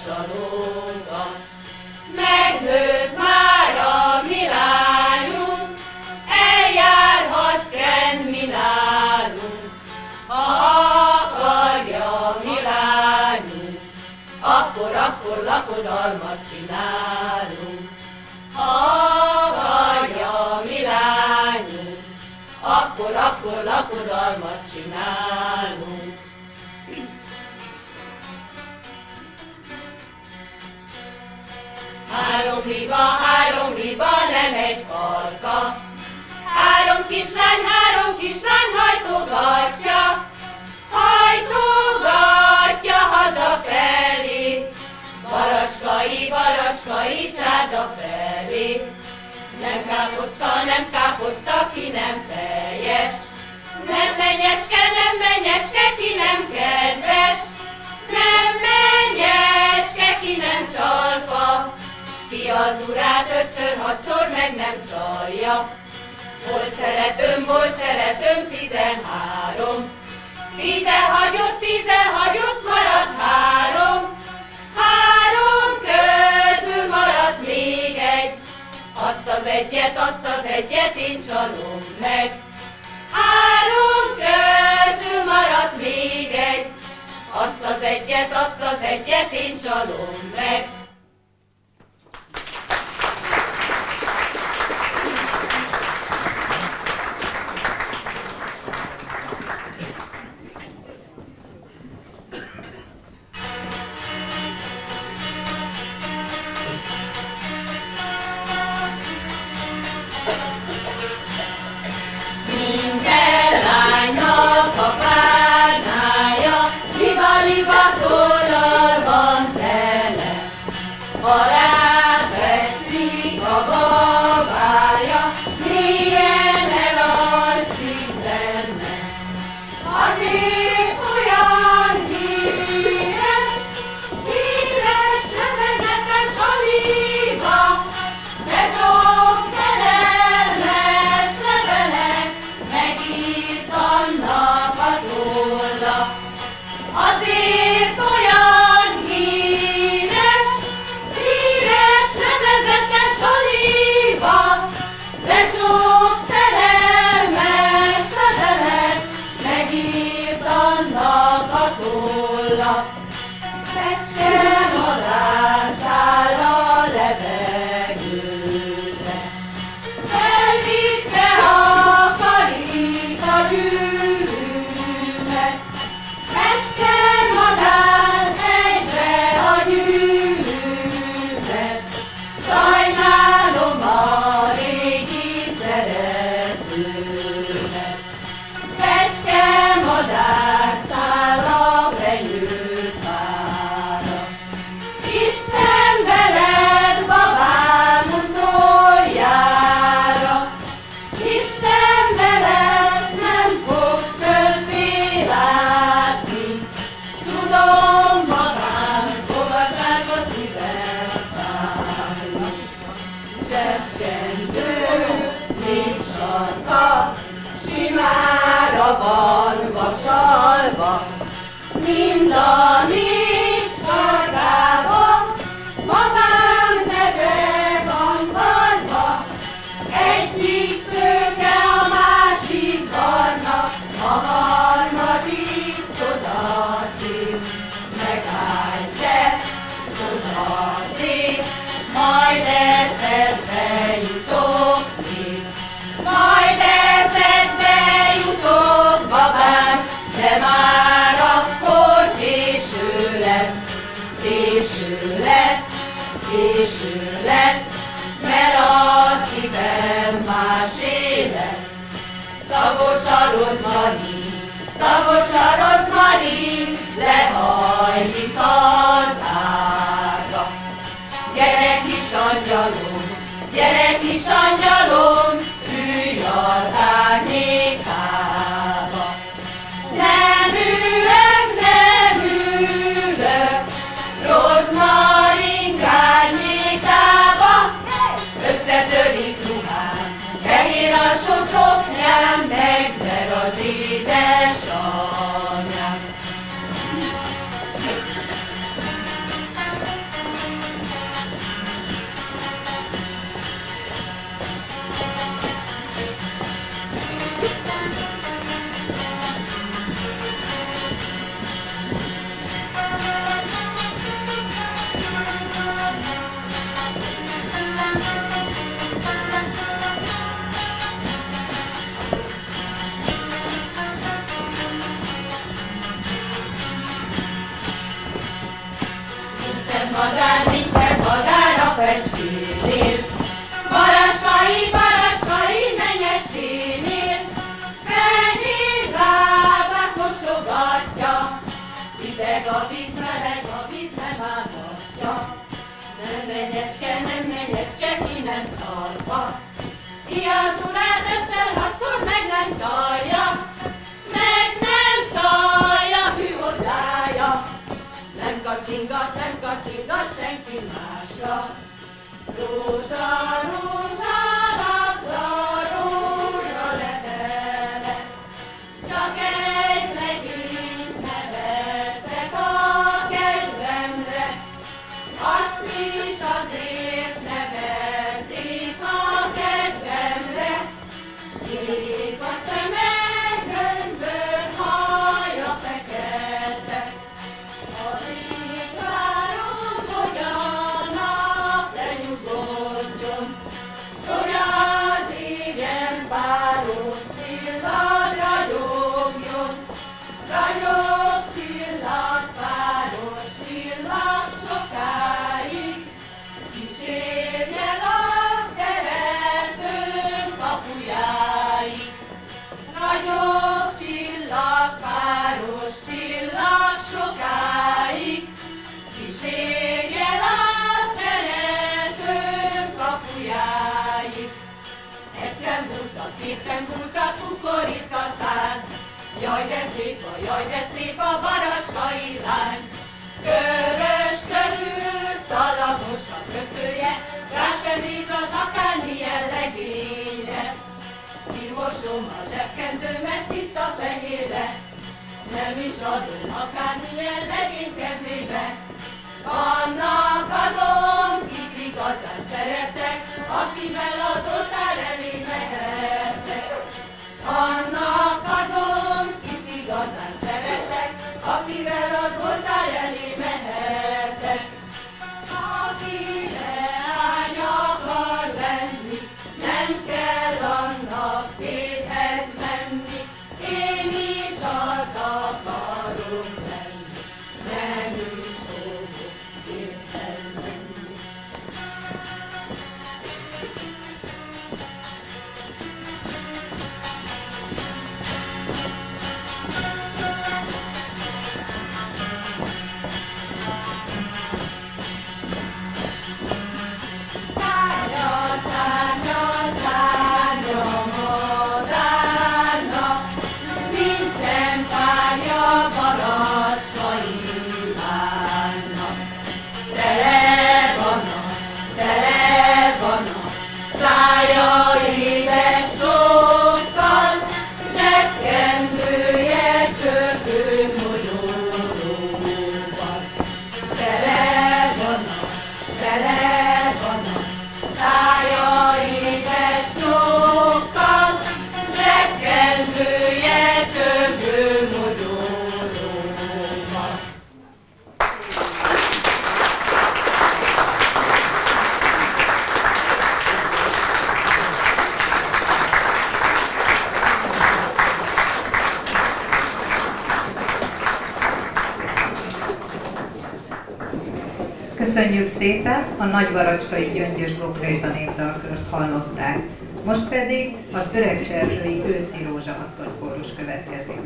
csalogat. Megnőtt már a mi lányunk, eljárhat kent mi nálunk. Ha akarja mi lányunk, akkor, akkor lakodalmat csinálunk. Ha akarja mi lányunk, akkor, akkor lakodalmat csinálunk. Három liba, három liba, nem egy falka. Három kislány, három kislány hajtogatja, hajtogatja hazafelé. Baracskai, baracskai csárda felé. Nem káposzta, nem káposzta, ki nem fejes. Nem menyecske, nem menyecske, ki nem kedves. Nem menyecske, ki nem csalfa. Ki az urát ötször, hatszor meg nem csalja. Volt szeretőm, volt szeretőm, tizenhárom. Tízen hagyott, tízen hagyott, maradt három. Három közül maradt még egy. Azt az egyet, azt az egyet én csalom meg. Három közül maradt még egy. Azt az egyet, azt az egyet én csalom meg. van vasalva, mind a négy sarkába, magán neve van varva, egyik szőke a másik barna, a harmadik csodaszép. Megállj te, csodaszép, majd eszedbe jutok még, majd eszedbe jutok, babám, de már akkor késő lesz, késő lesz, késő lesz, mert a szívem másé lesz. Szagos a rozmarin, szagos a rozmarin, lehajlik az ága. Gyere kis angyalom, gyere kis angyalom, ülj az árnyékába. Nem ülök, nem ülök, rozmarin árnyékába. Összetörik ruhám, fehér alsó szoknyám, megver az édesanyám. szebb madár, nincs szebb madár a fecskénél. Baracskai, baracskai menyecskénél, fehér lábát mosogatja, ideg a víz, meleg a víz, nem álmatja. Nem menyecske, nem menyecske, ki nem csalva, Iazulát egyszer, hatszor meg nem csalja, meg nem csalja, hű hozzája. Nem kacsingat, nem kacsingat senki másra. Rózsa, rózsa, lapra, rózsa levele, csak egy legényt nevettek a kedvemre, azt is azért nevették a kedvemre. Kék a szeme, gömbör haja fekete, alig várom, hogy a nap lenyugodjon, hogy az égen páros csillag ragyogjon. Ragyog csillag, páros csillag sokáig, kísérje a szeretőm kapujáig. Ragyog csillag, páros csillag sokáig, kísérje a szeretőm kapujáig. Egy szembúza, két szembúza, kukorica szál, jaj de szép a, jaj de szép a baracskai lány. Körös körül szalagos a kötője, rá sem néz az akármilyen legényre. Kimosom a zsebkendőmet tiszta fehérre, nem is adom akármilyen legény kezébe. Annak adom, kit igazán szeretek, akivel az oltár elé mehetek. Annak adom, kit igazán szeretek, akivel az oltár elé mehetek. Aki leány akar lenni, nem kell annak férhez menni, én is az akarok lenni, nem is fogok férhez menni. Szárnya, szárnya, szárnya madárnak, nincsen párja baracskai lánynak. Tele van a, tele van a szája édes csókkal, zsebkendője csörgő molyóval. Tele van a, tele van a szája édes csókkal, zsebkendője csörgő molyóval. Köszönjük szépen, a Nagyvaracskai Gyöngyös Bokréta népdalkört hallották. Most pedig az Öregcsertői Őszi Rózsa asszonykórus következik.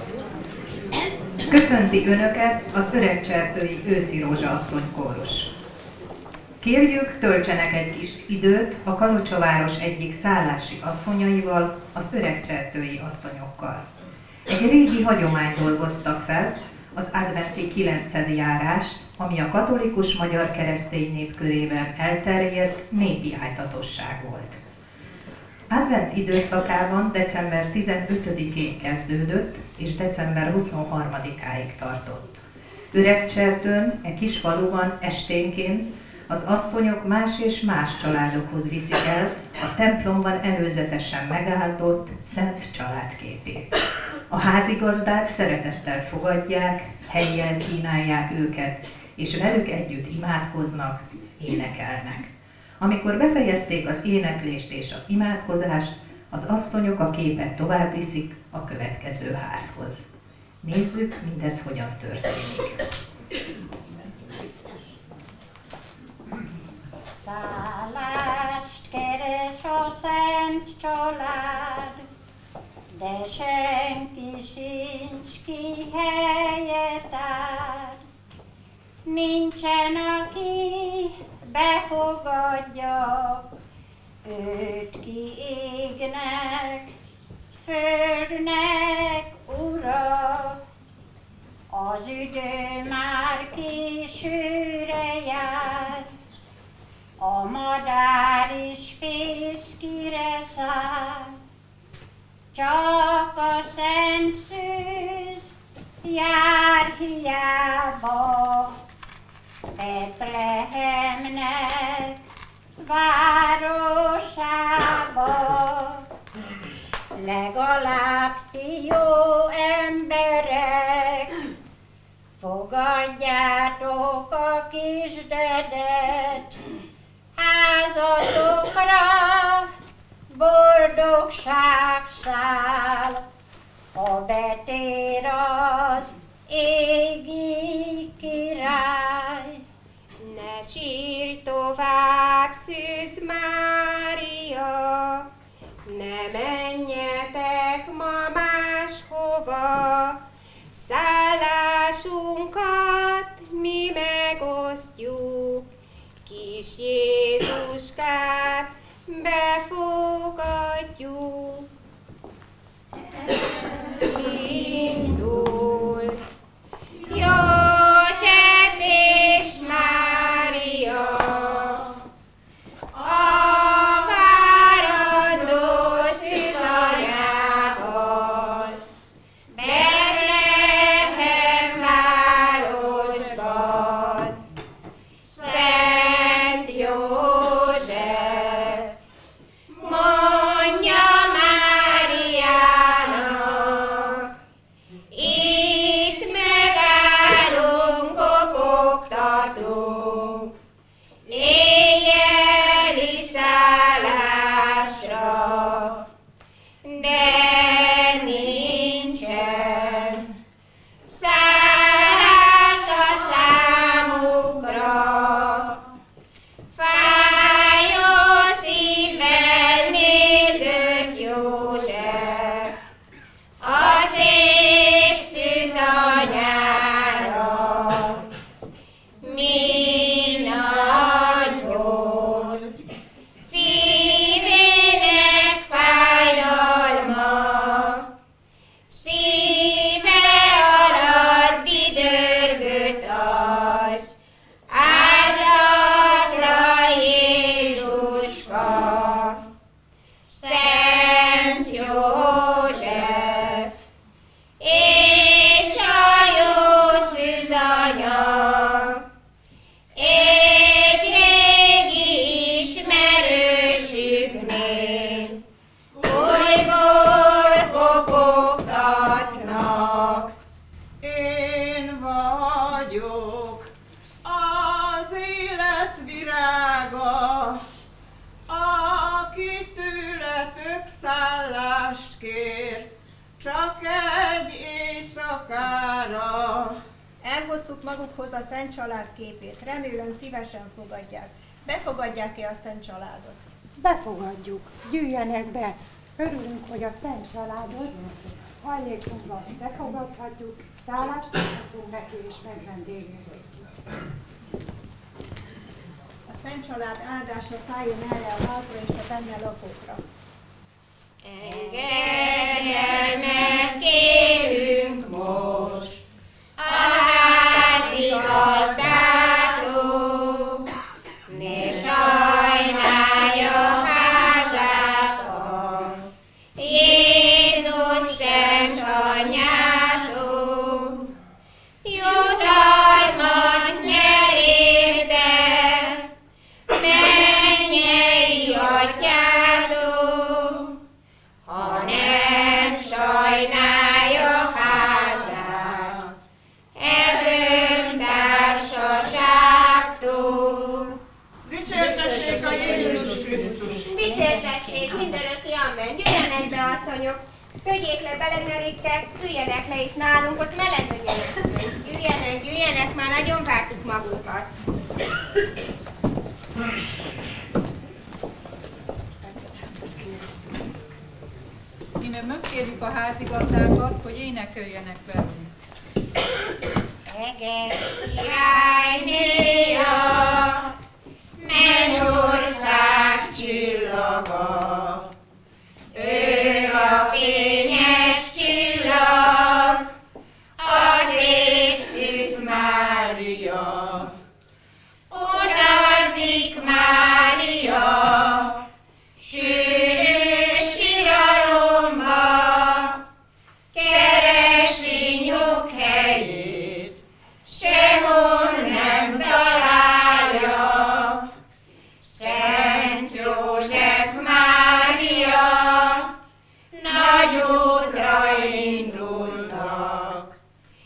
Köszönti Önöket az Öregcsertői Őszi Rózsa asszonykórus. Kérjük, töltsenek egy kis időt a Kalocsaváros egyik szállási asszonyaival, az öregcsertői asszonyokkal. Egy régi hagyományt dolgoztak fel, az adventi kilencedjárást, ami a katolikus magyar keresztény nép körében elterjedt népi ájtatosság volt. Advent időszakában december tizenötödikén kezdődött, és december huszonharmadikáig tartott. Öregcsertőn, e kis faluban esténként az asszonyok más és más családokhoz viszik el a templomban előzetesen megáldott Szent Családképét. A házigazdák szeretettel fogadják, helyjel kínálják őket, és velük együtt imádkoznak, énekelnek. Amikor befejezték az éneklést és az imádkozást, az asszonyok a képet tovább viszik a következő házhoz. Nézzük, mindez hogyan történik. Szállást keres a szent család, de senki sincs, ki helyet áll. Nincsen, aki befogadja őt, ki égnek, földnek ura. Az idő már későre jár, a madár is fészkire száll. Csak a szent szűz jár hiába Betlehemnek városába. Legalább ti jó emberek, fogadjátok a kisdedet, házatokra boldogság száll, ha betér az égi király. Ne sírj tovább, Szűz Mária, ne menjetek ma máshova, szállásunkat mi megosztjuk, kis Jézuskát befogadjuk. Indul József és Mária a várandó Szűz anyával, Betlehem városban. Szent József mondja Máriának, itt megállunk, kopogtatunk, éjjeli szállásra, de nincsen szállás a számukra. Fájó szívvel nézett József a szép Szűz anyára, mi nagyon szívének fájdalma, szíve alatti dörgött az ártatlan Jézuska. Szent József és a jó Szűz anya, egy régi ismerősüknél újból kopogtatnak. Én vagyok az élet virága, aki tőletek szállást kér, csak egy éjszakára. Elhoztuk magukhoz a Szent Család képét, remélem szívesen fogadják. Befogadják-e a Szent Családot? Befogadjuk, gyűjjenek be. Örülünk, hogy a Szent Családot hajlékunkban befogadhatjuk, szállást adhatunk neki és megvendégeljük. A Szent Család áldása szálljon erre a házra és a benne lakókra. Engedelmet kérünk most a házigazdától, ne sajnálja házában Jézus szent anyától. Jutalmat nyer érte mennyei atyától, ha nem sajnálja házát ez öntársaságtól. Dicsértessék a Jézus Krisztus! Dicsértessék mindörökké, amen. Jöjjenek be, asszonyok, ködjék le beleneriket, üljenek le itt nálunk, azt melegödjenek. Üljenek, üljenek, már nagyon vártuk magunkat. házigazdákat, hogy énekeljenek velünk. Eges királynéja, mennyország csillaga, ő a fényes csillag, az ég Szűz Mária. Utazik Mária, sűrű siralomba, keresi nyughelyét, sehol nem találja. Szent József Mária, nagy útra indulnak,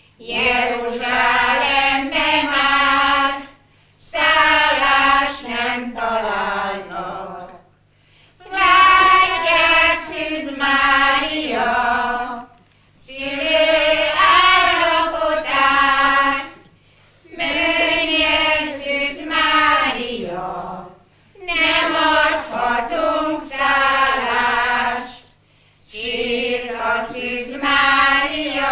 Jeruzsálembe már szállást nem találnak. Látják Szűz Mária szülő állapotát, menjen Szűz Mária, nem adhatunk szállást. Sírt a Szűz Mária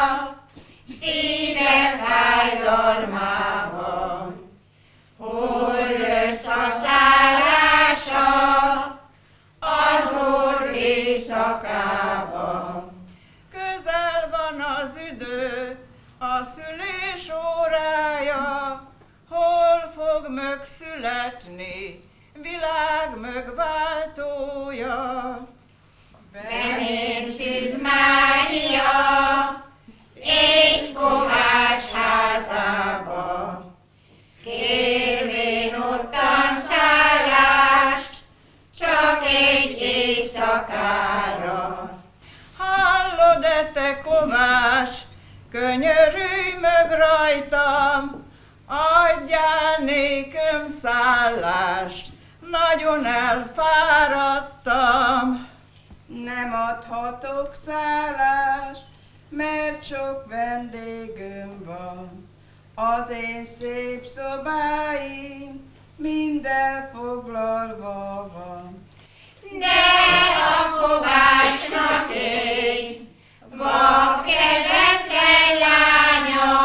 szíve fájdalmában, hol lesz a szállása az Úr éjszakában. Közel van az idő, a szülés órája, hol fog megszületni világ megváltója. Bemész Szűz Mária, légy kovács házába, kérvén ottan szállást, csak egy éjszakára. Hallod-e te kovács, könyörülj meg rajtam, adjál nékem szállást, nagyon elfáradtam. Nem adhatok szállást, mert sok vendégem van. Az én szép szobáim mind elfoglalva van. De a kovácsnak egy vakkezetlen lánya,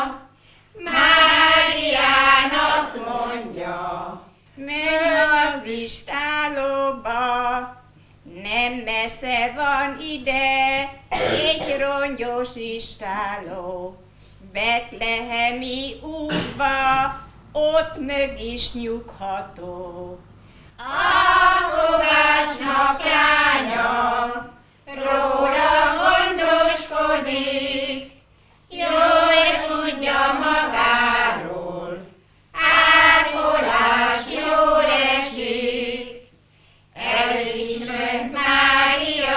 Máriának mondja, menj az istálóba, nem messze van ide egy rongyos istáló, Betlehemi útba, ott mög is nyugható. A kovácsnak lánya róla gondoskodik, jól tudja magáról, ápolás jól esik. Elismert Mária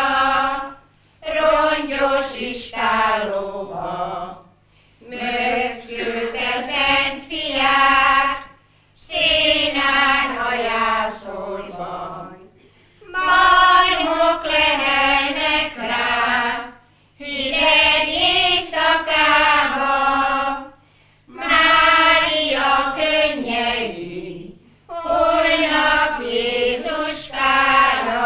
rongyos istálóba, megszülte Szent Fiát szénán a jászolban. Majmok lehelnek rá hideg éjszakába, Mária könnyei hullnak Jézuskára.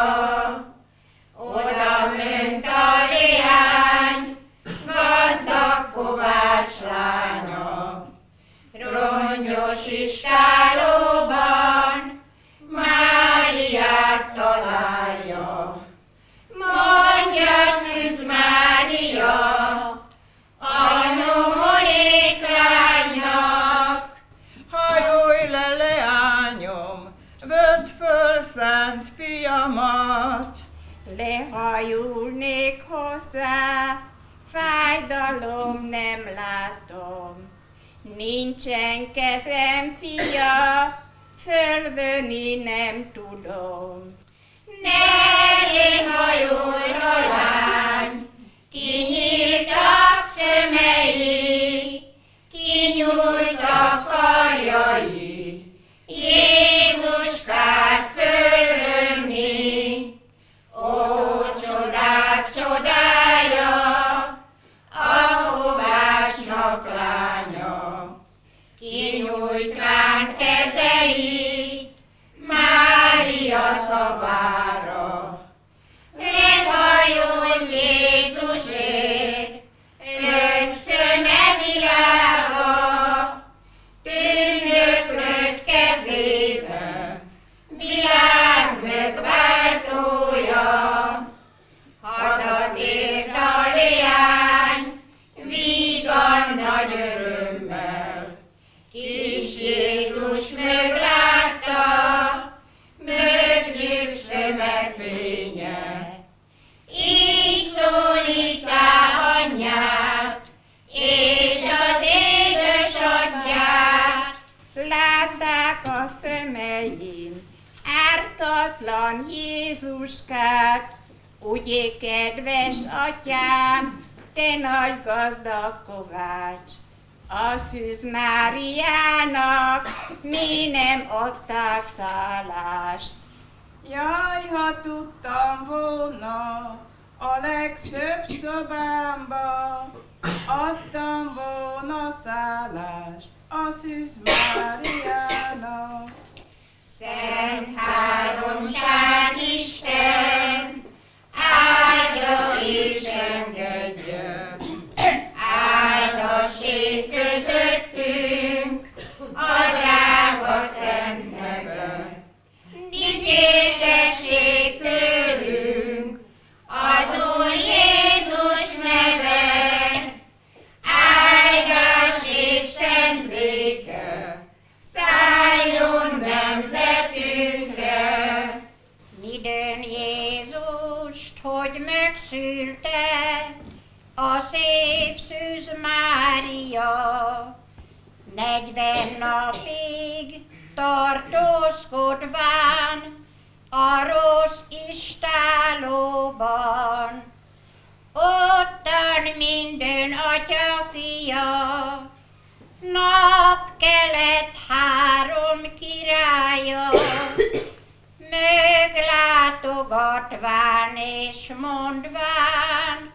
Oda ment a leány, gazdag kovács lánya, rongyos istálóban Máriát találja. Mondja Szűz Mária a nyomorék lánynak, Hajolj le, leányom, vedd föl Szent Fiamat. lehajulnék hozzá, fájdalom nem látom. Nincsen kezem, fia, fölvöni nem tudom. Ne léhajolj, lány, kinyíltak szemei, kinyúltak karjai, Jézuskát fölvenni. Ó, csodák csodája, a kovácsnak lánya, kinyújtván kezeit Mária szavára. Lehajolj Jézus látták a szemeim ártatlan Jézuskát. Ugye, kedves atyám, te nagy gazdag kovács, a Szűz Máriának mi nem adtál szállást. Jaj, ha tudtam volna, a legszebb szobámba adtam volna szállást a Szűz Máriának. Szent háromság Isten, áldja és engedje, áldassék közöttünk a drága szent neve. Dicsértessék tőlünk az Úr Jézus neve, áldás és szent béke szálljon nemzetünkre. Midőn Jézust, hogy megszülte a szép Szűz Mária, negyven napig tartózkodván a rossz istállóban. Ottan minden atya fia, napkelet három királya, meglátogatván és mondván,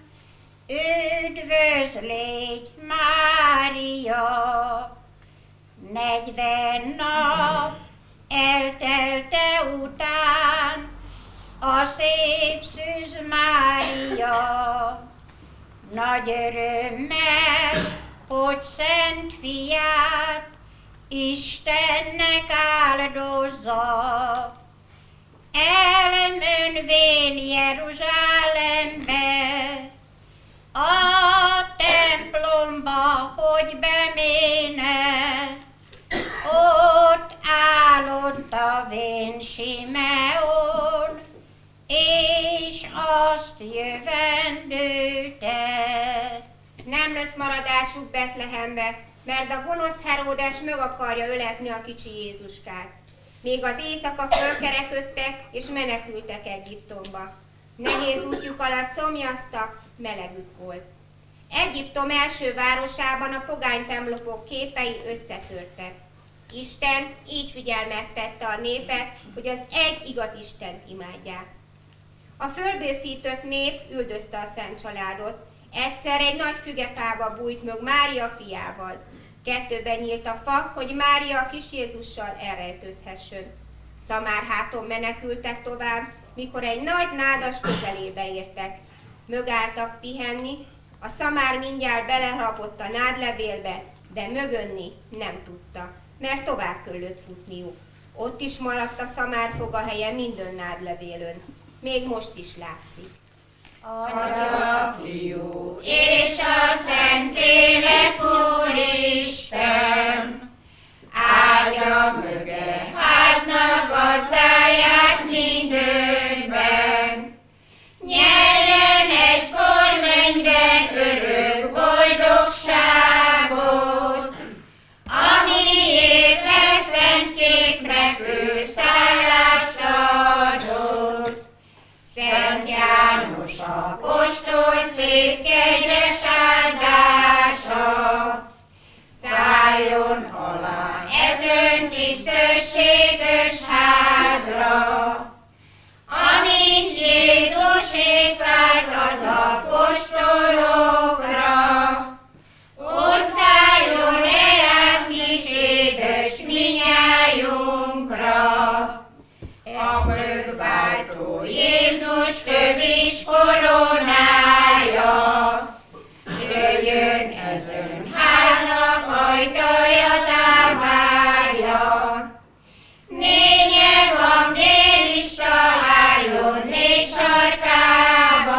üdvözlégy Mária! Negyven nap eltelte után a szép Szűz Mária, nagy örömmel, hogy szent fiát Istennek áldozza. Elmenvén Jeruzsálembe, a templomba, hogy beméne, ott állott a vén Simeon, és azt jövendőlte. Nem lesz maradásuk Betlehembe, mert a gonosz Heródes meg akarja öletni a kicsi Jézuskát. Még az éjszaka fölkereködtek és menekültek Egyiptomba. Nehéz útjuk alatt szomjaztak, melegük volt. Egyiptom első városában a pogány templomok képei összetörtek. Isten így figyelmeztette a népet, hogy az egy igaz Istent imádják. A fölbészített nép üldözte a Szent Családot. Egyszer egy nagy fügefába bújt meg Mária fiával. Kettőben nyílt a fa, hogy Mária a kis Jézussal elrejtőzhessen. Szamárháton menekültek tovább, mikor egy nagy nádas közelébe értek. Mögálltak pihenni, a szamár mindjárt beleharapott a nádlevélbe, de mögönni nem tudta, mert tovább kellett futniuk. Ott is maradt a szamár fogahelye minden nádlevélön. Még most is látszik. Atya, Fiú és a Szentlélek Úristen, áldja möge háznak gazdáját mindenben. Nyeljen egykor mennyben örök boldogságot, amiért leszent képnek ő szállást adott. Szent János apostol szép kegyes áldása szálljon alá ezen tisztességes házra, amint Jézus észállt az apostolokra. Ott szálljon reánk is édes minnyájunkra. A megváltó Jézus tövis koronája, jöjjön ezen háznak ajtaja zárvárja. Négy evangélista álljon négy sarkába,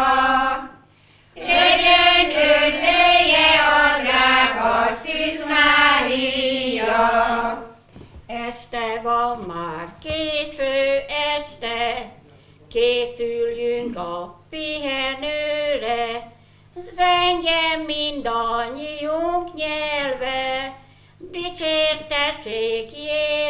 legyen őrzője a drága Szűz Mária. Este van már, késő este, készüljünk a pihenőre, zengjen mindannyiunk nyelve, dicsértessék Jézus.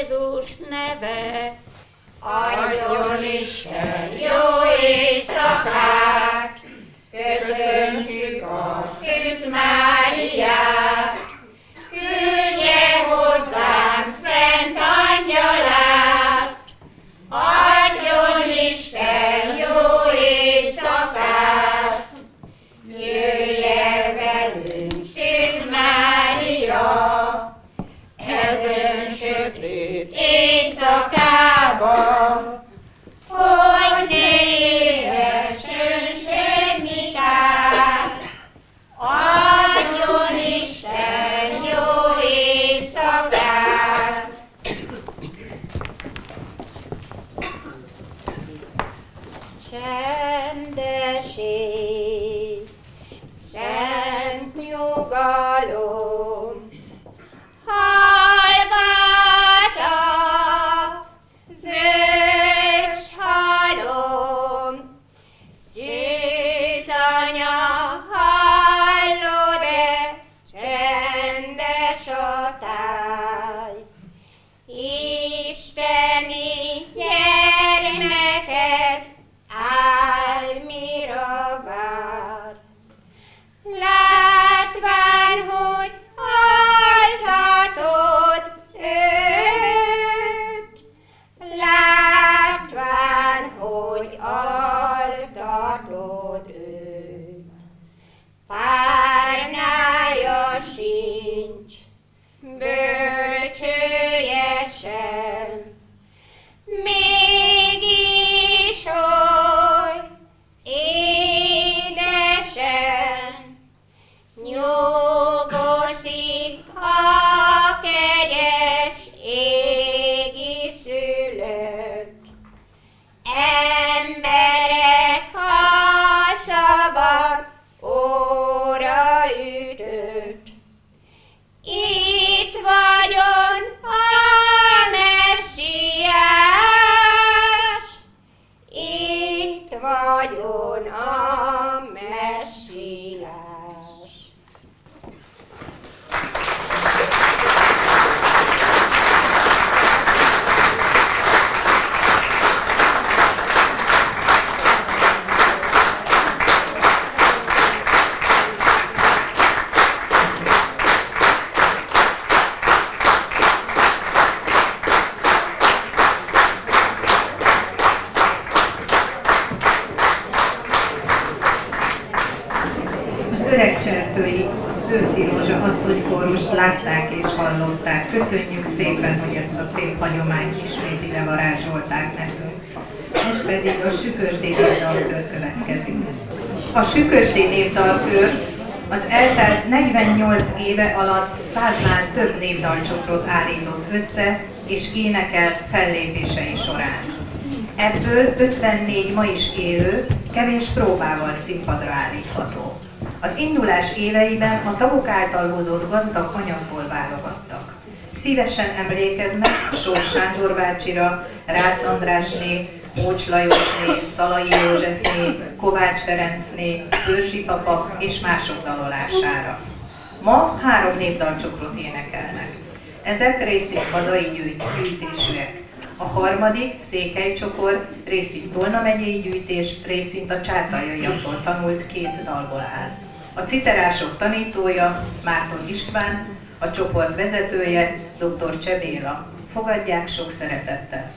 Adjon Isten jó éjszakát, köszöntjük a Szűz Máriát, küldje hozzánk szent angyalát. Adjon Isten jó éjszakát, jöjj el velünk, Szűz Mária, ezen sötét éjszakában, hogy ne éressen semmikát. Adjon Isten jó éjszakát. Csendes éj, szent nyugalom, hallgatok, vörös halom, Szűz anya, hallod-e, csendes a táj, isteni gyermeket álmira vár. Látván, hogy hallgatod őt, látván, hogy altatod őt, párnája sincs, bölcsője sem, mégis oly édesen nyugozik a kegyes égi szülők. Emberek, ha szabad óra ütött, itt vagyon a Messiás, itt vagyon a Messiás. Öregcsertői Őszilózsa asszonykórust látták és hallották. Köszönjük szépen, hogy ezt a szép hagyományt ismét ide varázsolták nekünk. Most pedig a Sükösdi névdalkör következik. A Sükösdi névdalkör az eltelt negyvennyolc éve alatt száznál több névdalcsokrot állított össze és énekelt fellépései során. Ebből ötvennégy ma is élő, kevés próbával színpadra állítható. Az indulás éveiben a tagok által hozott gazdag anyagból válogattak. Szívesen emlékeznek Sós Sándor bácsira, Rácz Andrásné, Ócs Lajosné, Szalai Józsefné, Kovács Ferencné, Őrsi papa és mások dalolására. Ma három névdalcsokrot énekelnek. Ezek részint hadai gyűjtésűek. A harmadik, Székely csokor, részint Tolna megyei gyűjtés, részint a csártaljaiaktól tanult két dalból áll. A citerások tanítója Márton István, a csoport vezetője dr. Csebéla. Fogadják sok szeretettel!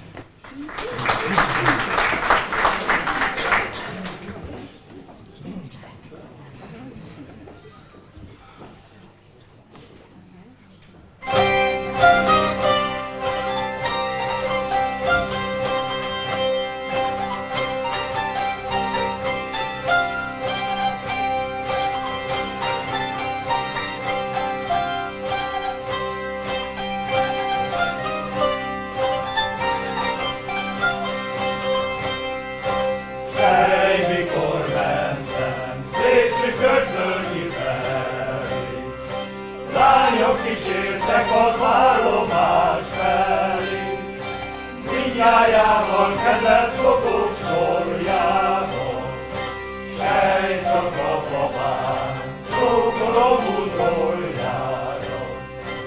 Kísértek az állomás felé, mindnyájában kezet fogok sorjában. Sejt csak a babám, csókolom utoljára.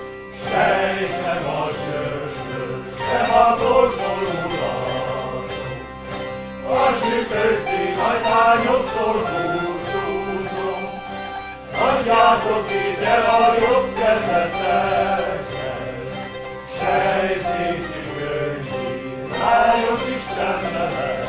Sejt sem a sörtől, sem a tortól uralom. királyok Isten neveztek.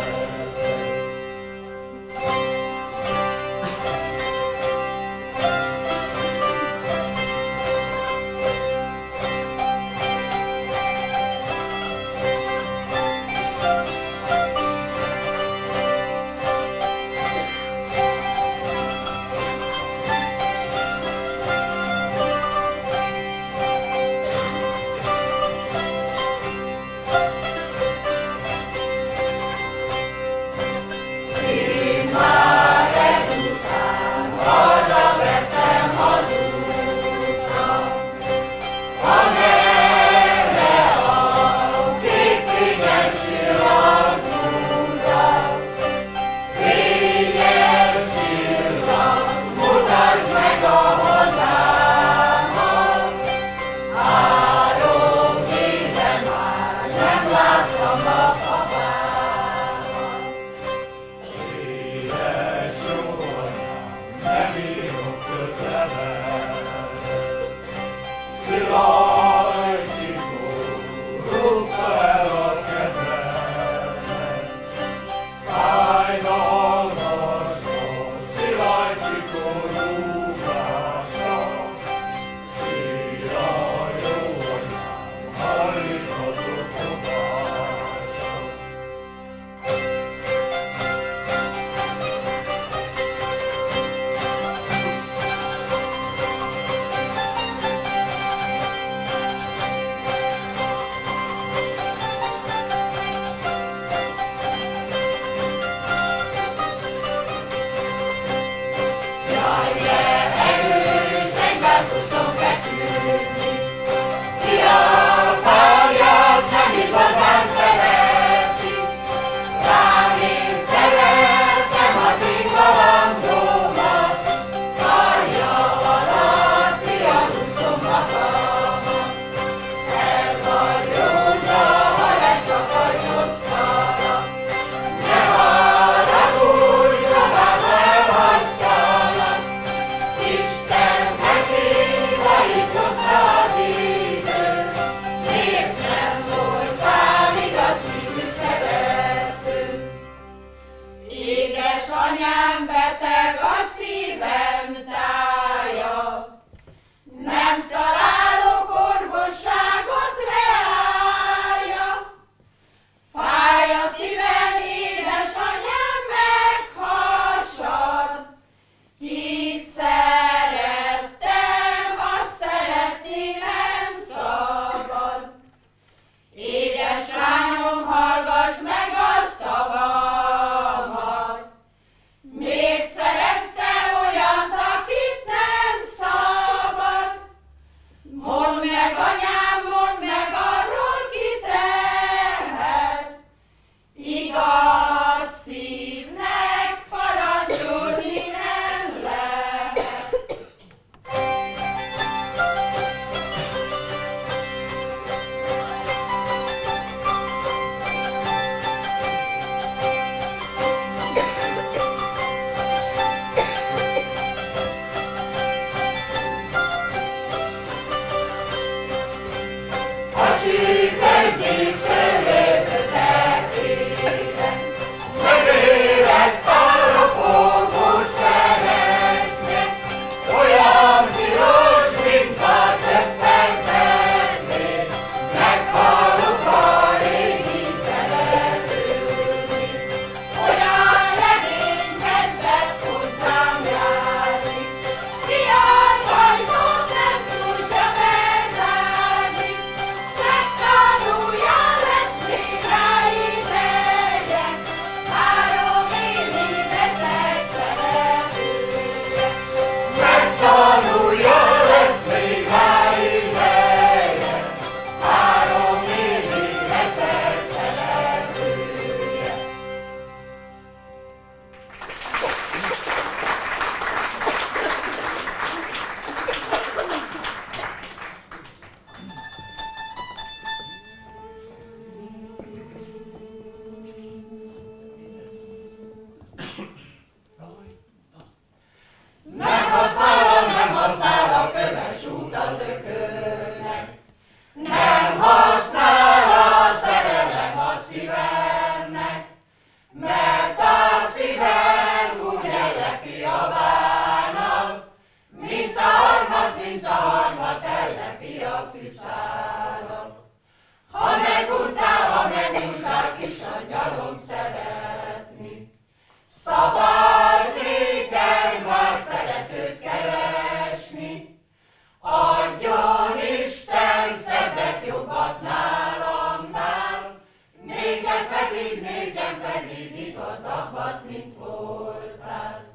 te pedig négyen pedig igazabbat, mint voltál.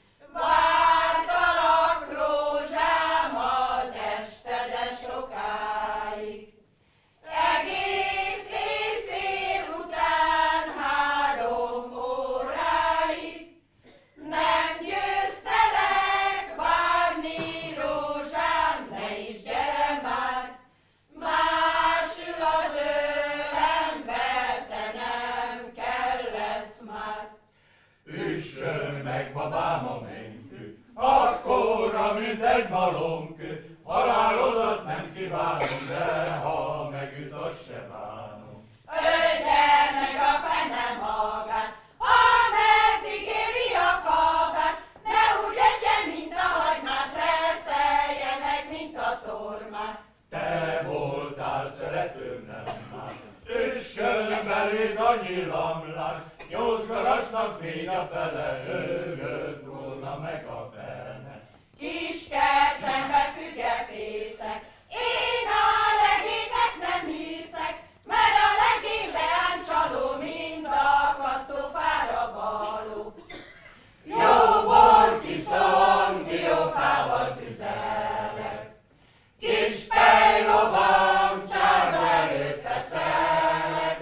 Vártalak, rózsám, az este, de sokáig. Egész éjfél után három óráig. Nem győztelek várni, rózsám, ne is gyere már. Másül az ölembe, te nem kell lesz már. Üssön meg, babám, a mennykő, akkora, mint egy malomkő. Halálodat nem kívánom, de ha megüt, azt se bánom. Ölje meg a fene magát, ameddig éri a kabát. Ne úgy egyen, mint a hagymát, reszelje meg, mint a tormát. Te voltál szeretőm, nem más. Üssön beléd a nyilamlás, nyolc garasnak még a fele, ölgött volna meg a fene. Kis kertembe fügefészek, én a legénynek nem hiszek, mert a legény leány csaló, mind akasztófára való. Jó bort iszom, diófával tüzelek, kis pejlovam, csárda előtt feszelek.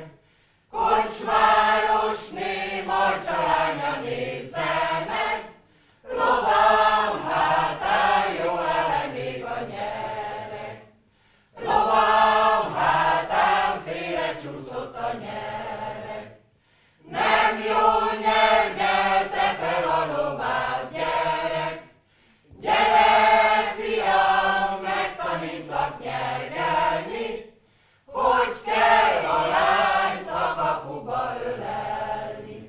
Kocsmárosné, marcsalánya nézze meg, lovam hátán jó ele még a nyereg. Lovam hátán félrecsúszott a nyereg. Nem jól nyergelte fel a lovász gyerek. Gyere, fiam, megtanítlak nyergelni, hogy kell a lányt a kapuba ölelni.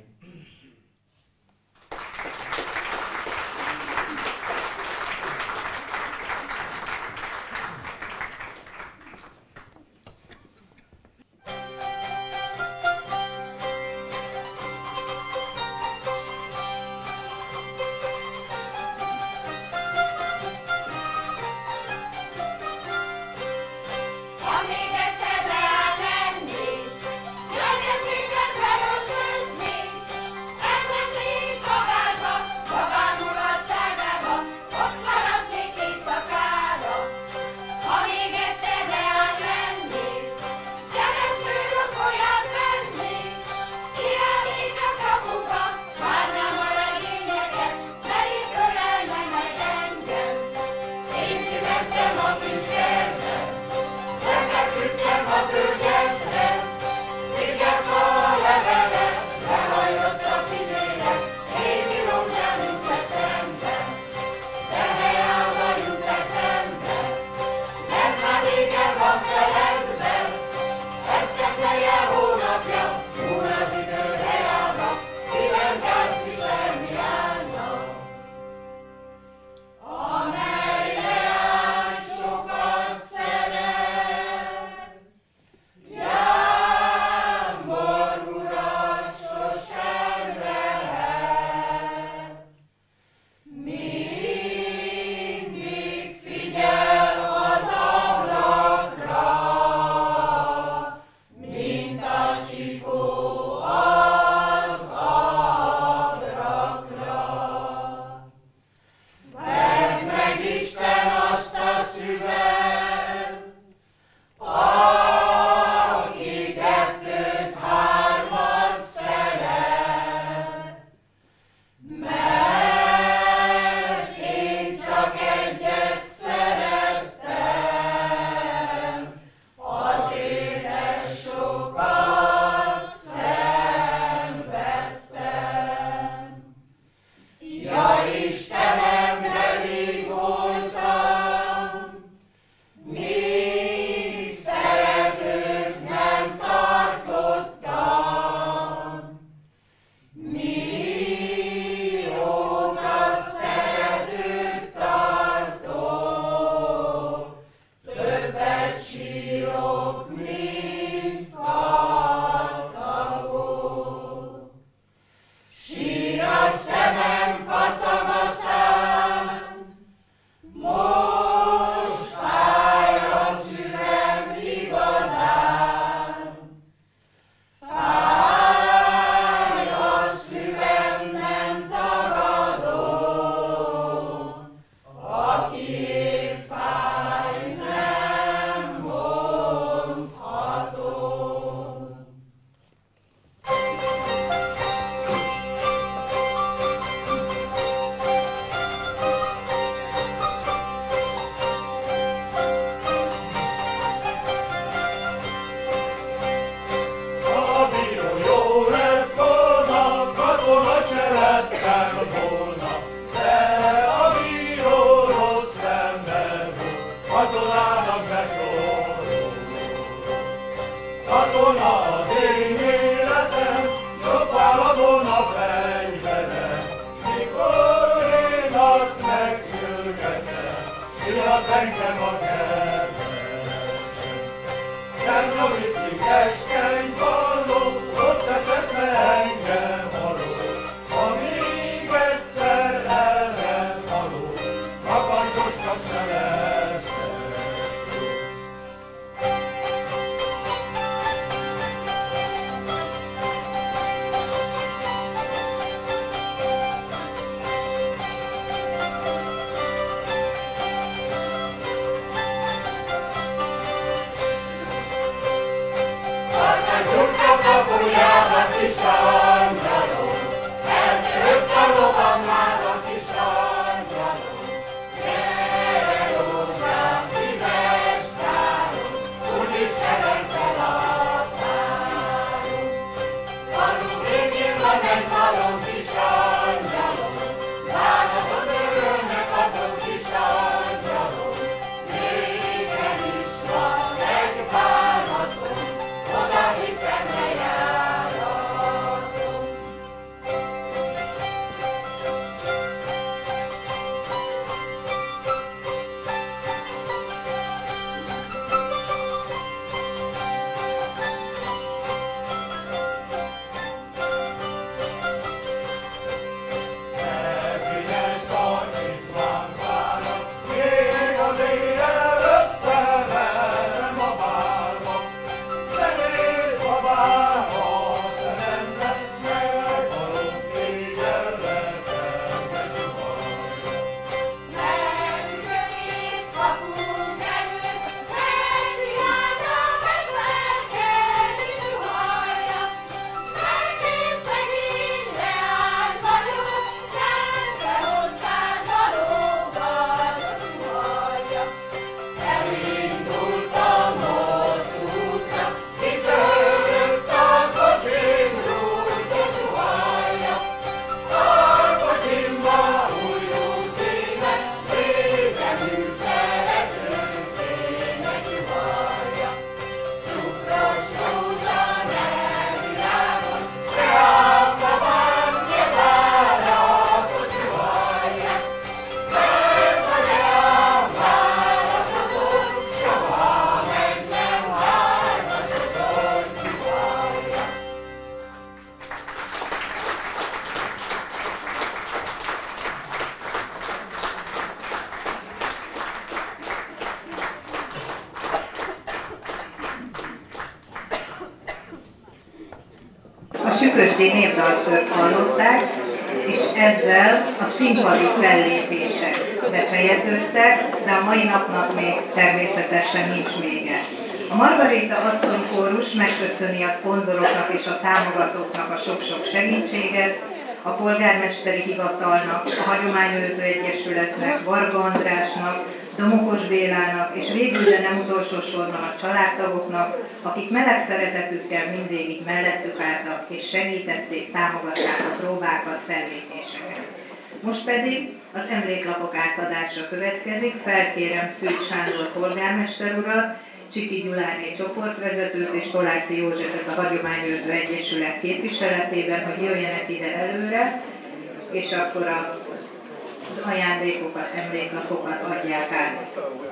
Sükösdi népdalkört hallották, és ezzel a színpadi fellépések befejeződtek, de a mai napnak még természetesen nincs vége. A Margaréta asszonykórus megköszöni a szponzoroknak és a támogatóknak a sok-sok segítséget, a polgármesteri hivatalnak, a Hagyományőrző Egyesületnek, Varga Andrásnak, Domokos Bélának, és végül, de nem utolsó sorban a családtagoknak, akik meleg szeretetükkel mindvégig mellettük álltak, és segítették, támogatták a próbákat, fellépéseket. Most pedig az emléklapok átadása következik, felkérem Szűcs Sándor polgármester urat, Csiki Gyuláné csoportvezetőt és Toláci Józsefet a Hagyományőrző Egyesület képviseletében, hogy jöjjenek ide előre, és akkor a, az ajándékokat, emléklapokat adják át.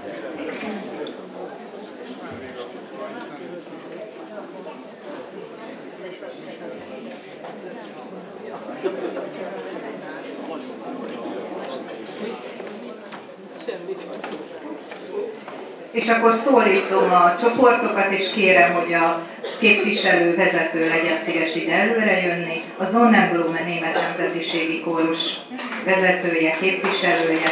És akkor szólítom a csoportokat, és kérem, hogy a képviselő vezető legyen szíves ide előre jönni. A Sonnenblume német nemzetiségi kórus vezetője, képviselője.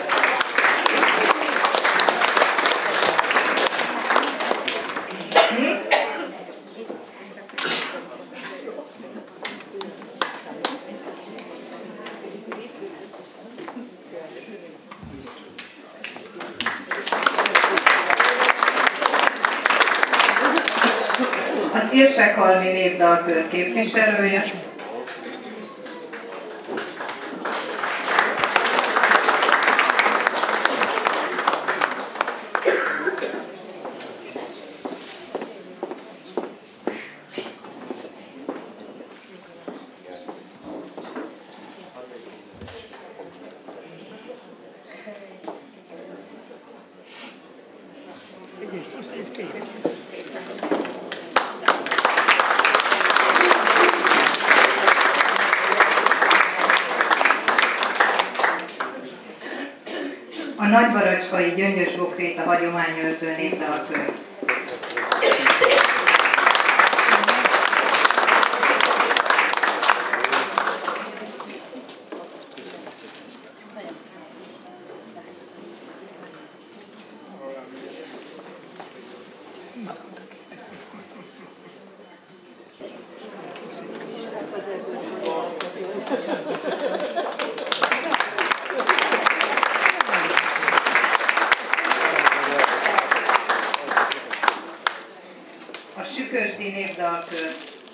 Az Érsekhalmi népdalkör képviselője. A Nagybaracskai Gyöngyös Bokréta Hagyományőrző népdalkör. A Sükösdi népdalkör.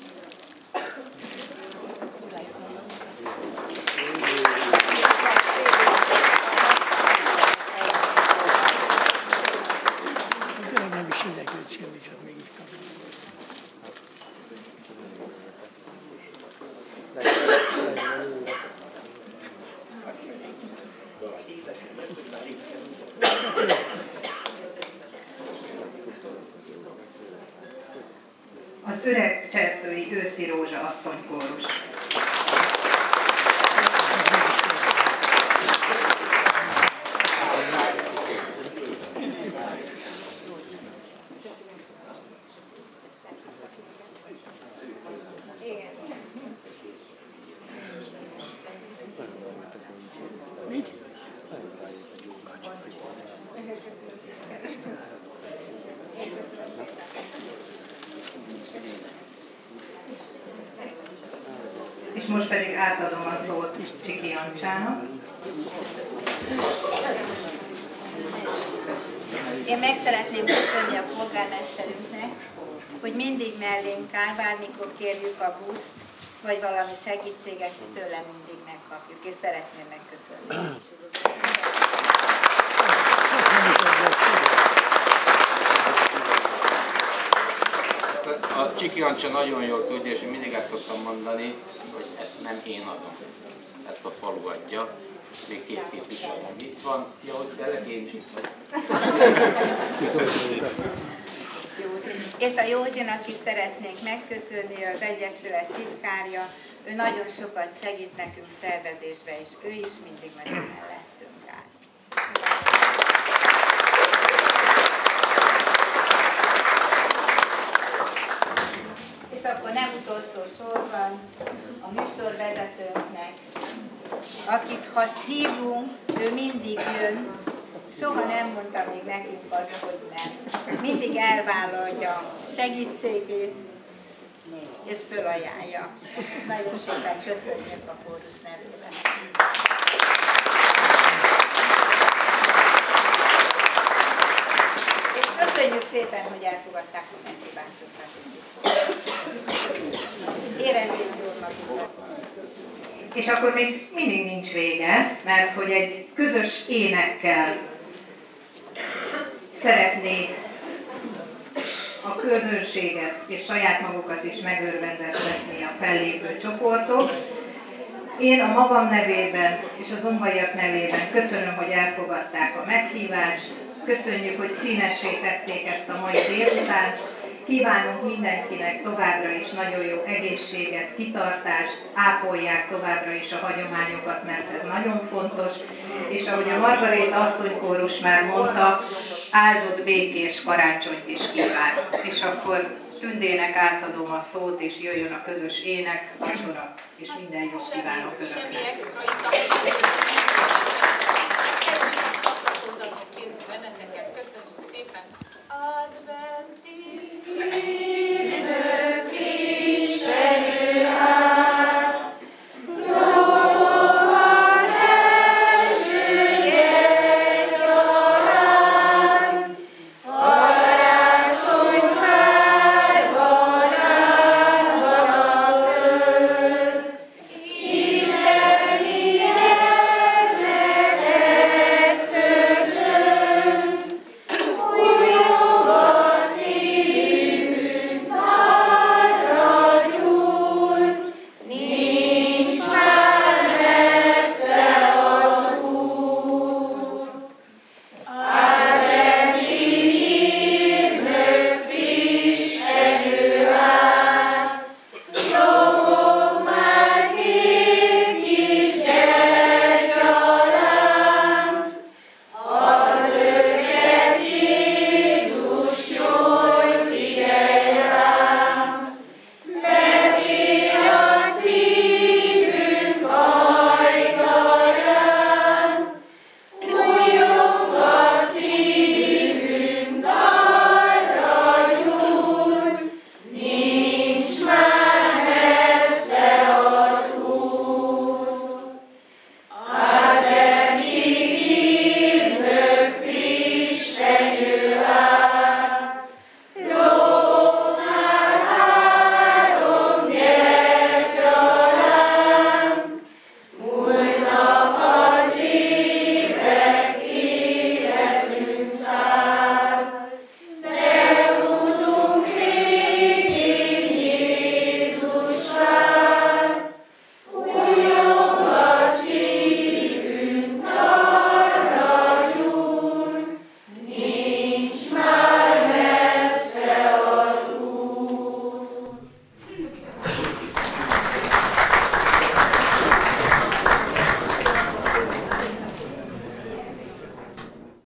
Az Öreg Csertői Őszi Rózsa asszonykórus. És most pedig átadom a szót Csiki Jancsának. Én meg szeretném köszönni a polgármesterünknek, hogy mindig mellénk áll, bármikor kérjük a buszt, vagy valami segítséget, tőle mindig megkapjuk, és szeretném megköszönni. A Csiki Jancsa nagyon jól tudja, és én mindig ezt szoktam mondani, hogy ezt nem én adom, ezt a falu adja. Még két képviselőm itt van. Ja, hogy szellek, én is itt vagy. Köszönöm szépen. És a Józsinak is szeretnénk megköszönni, az Egyesület titkárja. Ő nagyon sokat segít nekünk szervezésbe, és ő is mindig nagyon mellettünk áll. És akkor nem legutolsó sorban a műsorvezetőnknek, akit ha hívunk, ő mindig jön, soha nem mondta még nekünk azt, hogy nem. Mindig elvállalja segítségét, és fölajánlja. Nagyon szépen köszönjük a kórus nevében. És köszönjük szépen, hogy elfogadták a meghívásunkat. Érezzék jól magukat. És akkor még mindig nincs vége, mert hogy egy közös énekkel szeretnék a közönséget és saját magukat is megörvendeztetni a fellépő csoportok. Én a magam nevében és az zongaiak nevében köszönöm, hogy elfogadták a meghívást, köszönjük, hogy színessé tették ezt a mai délutánt, kívánunk mindenkinek továbbra is nagyon jó egészséget, kitartást, ápolják továbbra is a hagyományokat, mert ez nagyon fontos, és ahogy a Margaréta asszonykórus már mondta, áldott békés karácsonyt is kíván. És akkor Tündének átadom a szót, és jöjjön a közös ének, vacsora, és minden jót kívánok Önöknek. Semmi extra itt a helyzetben. Köszönjük szépen! Adventi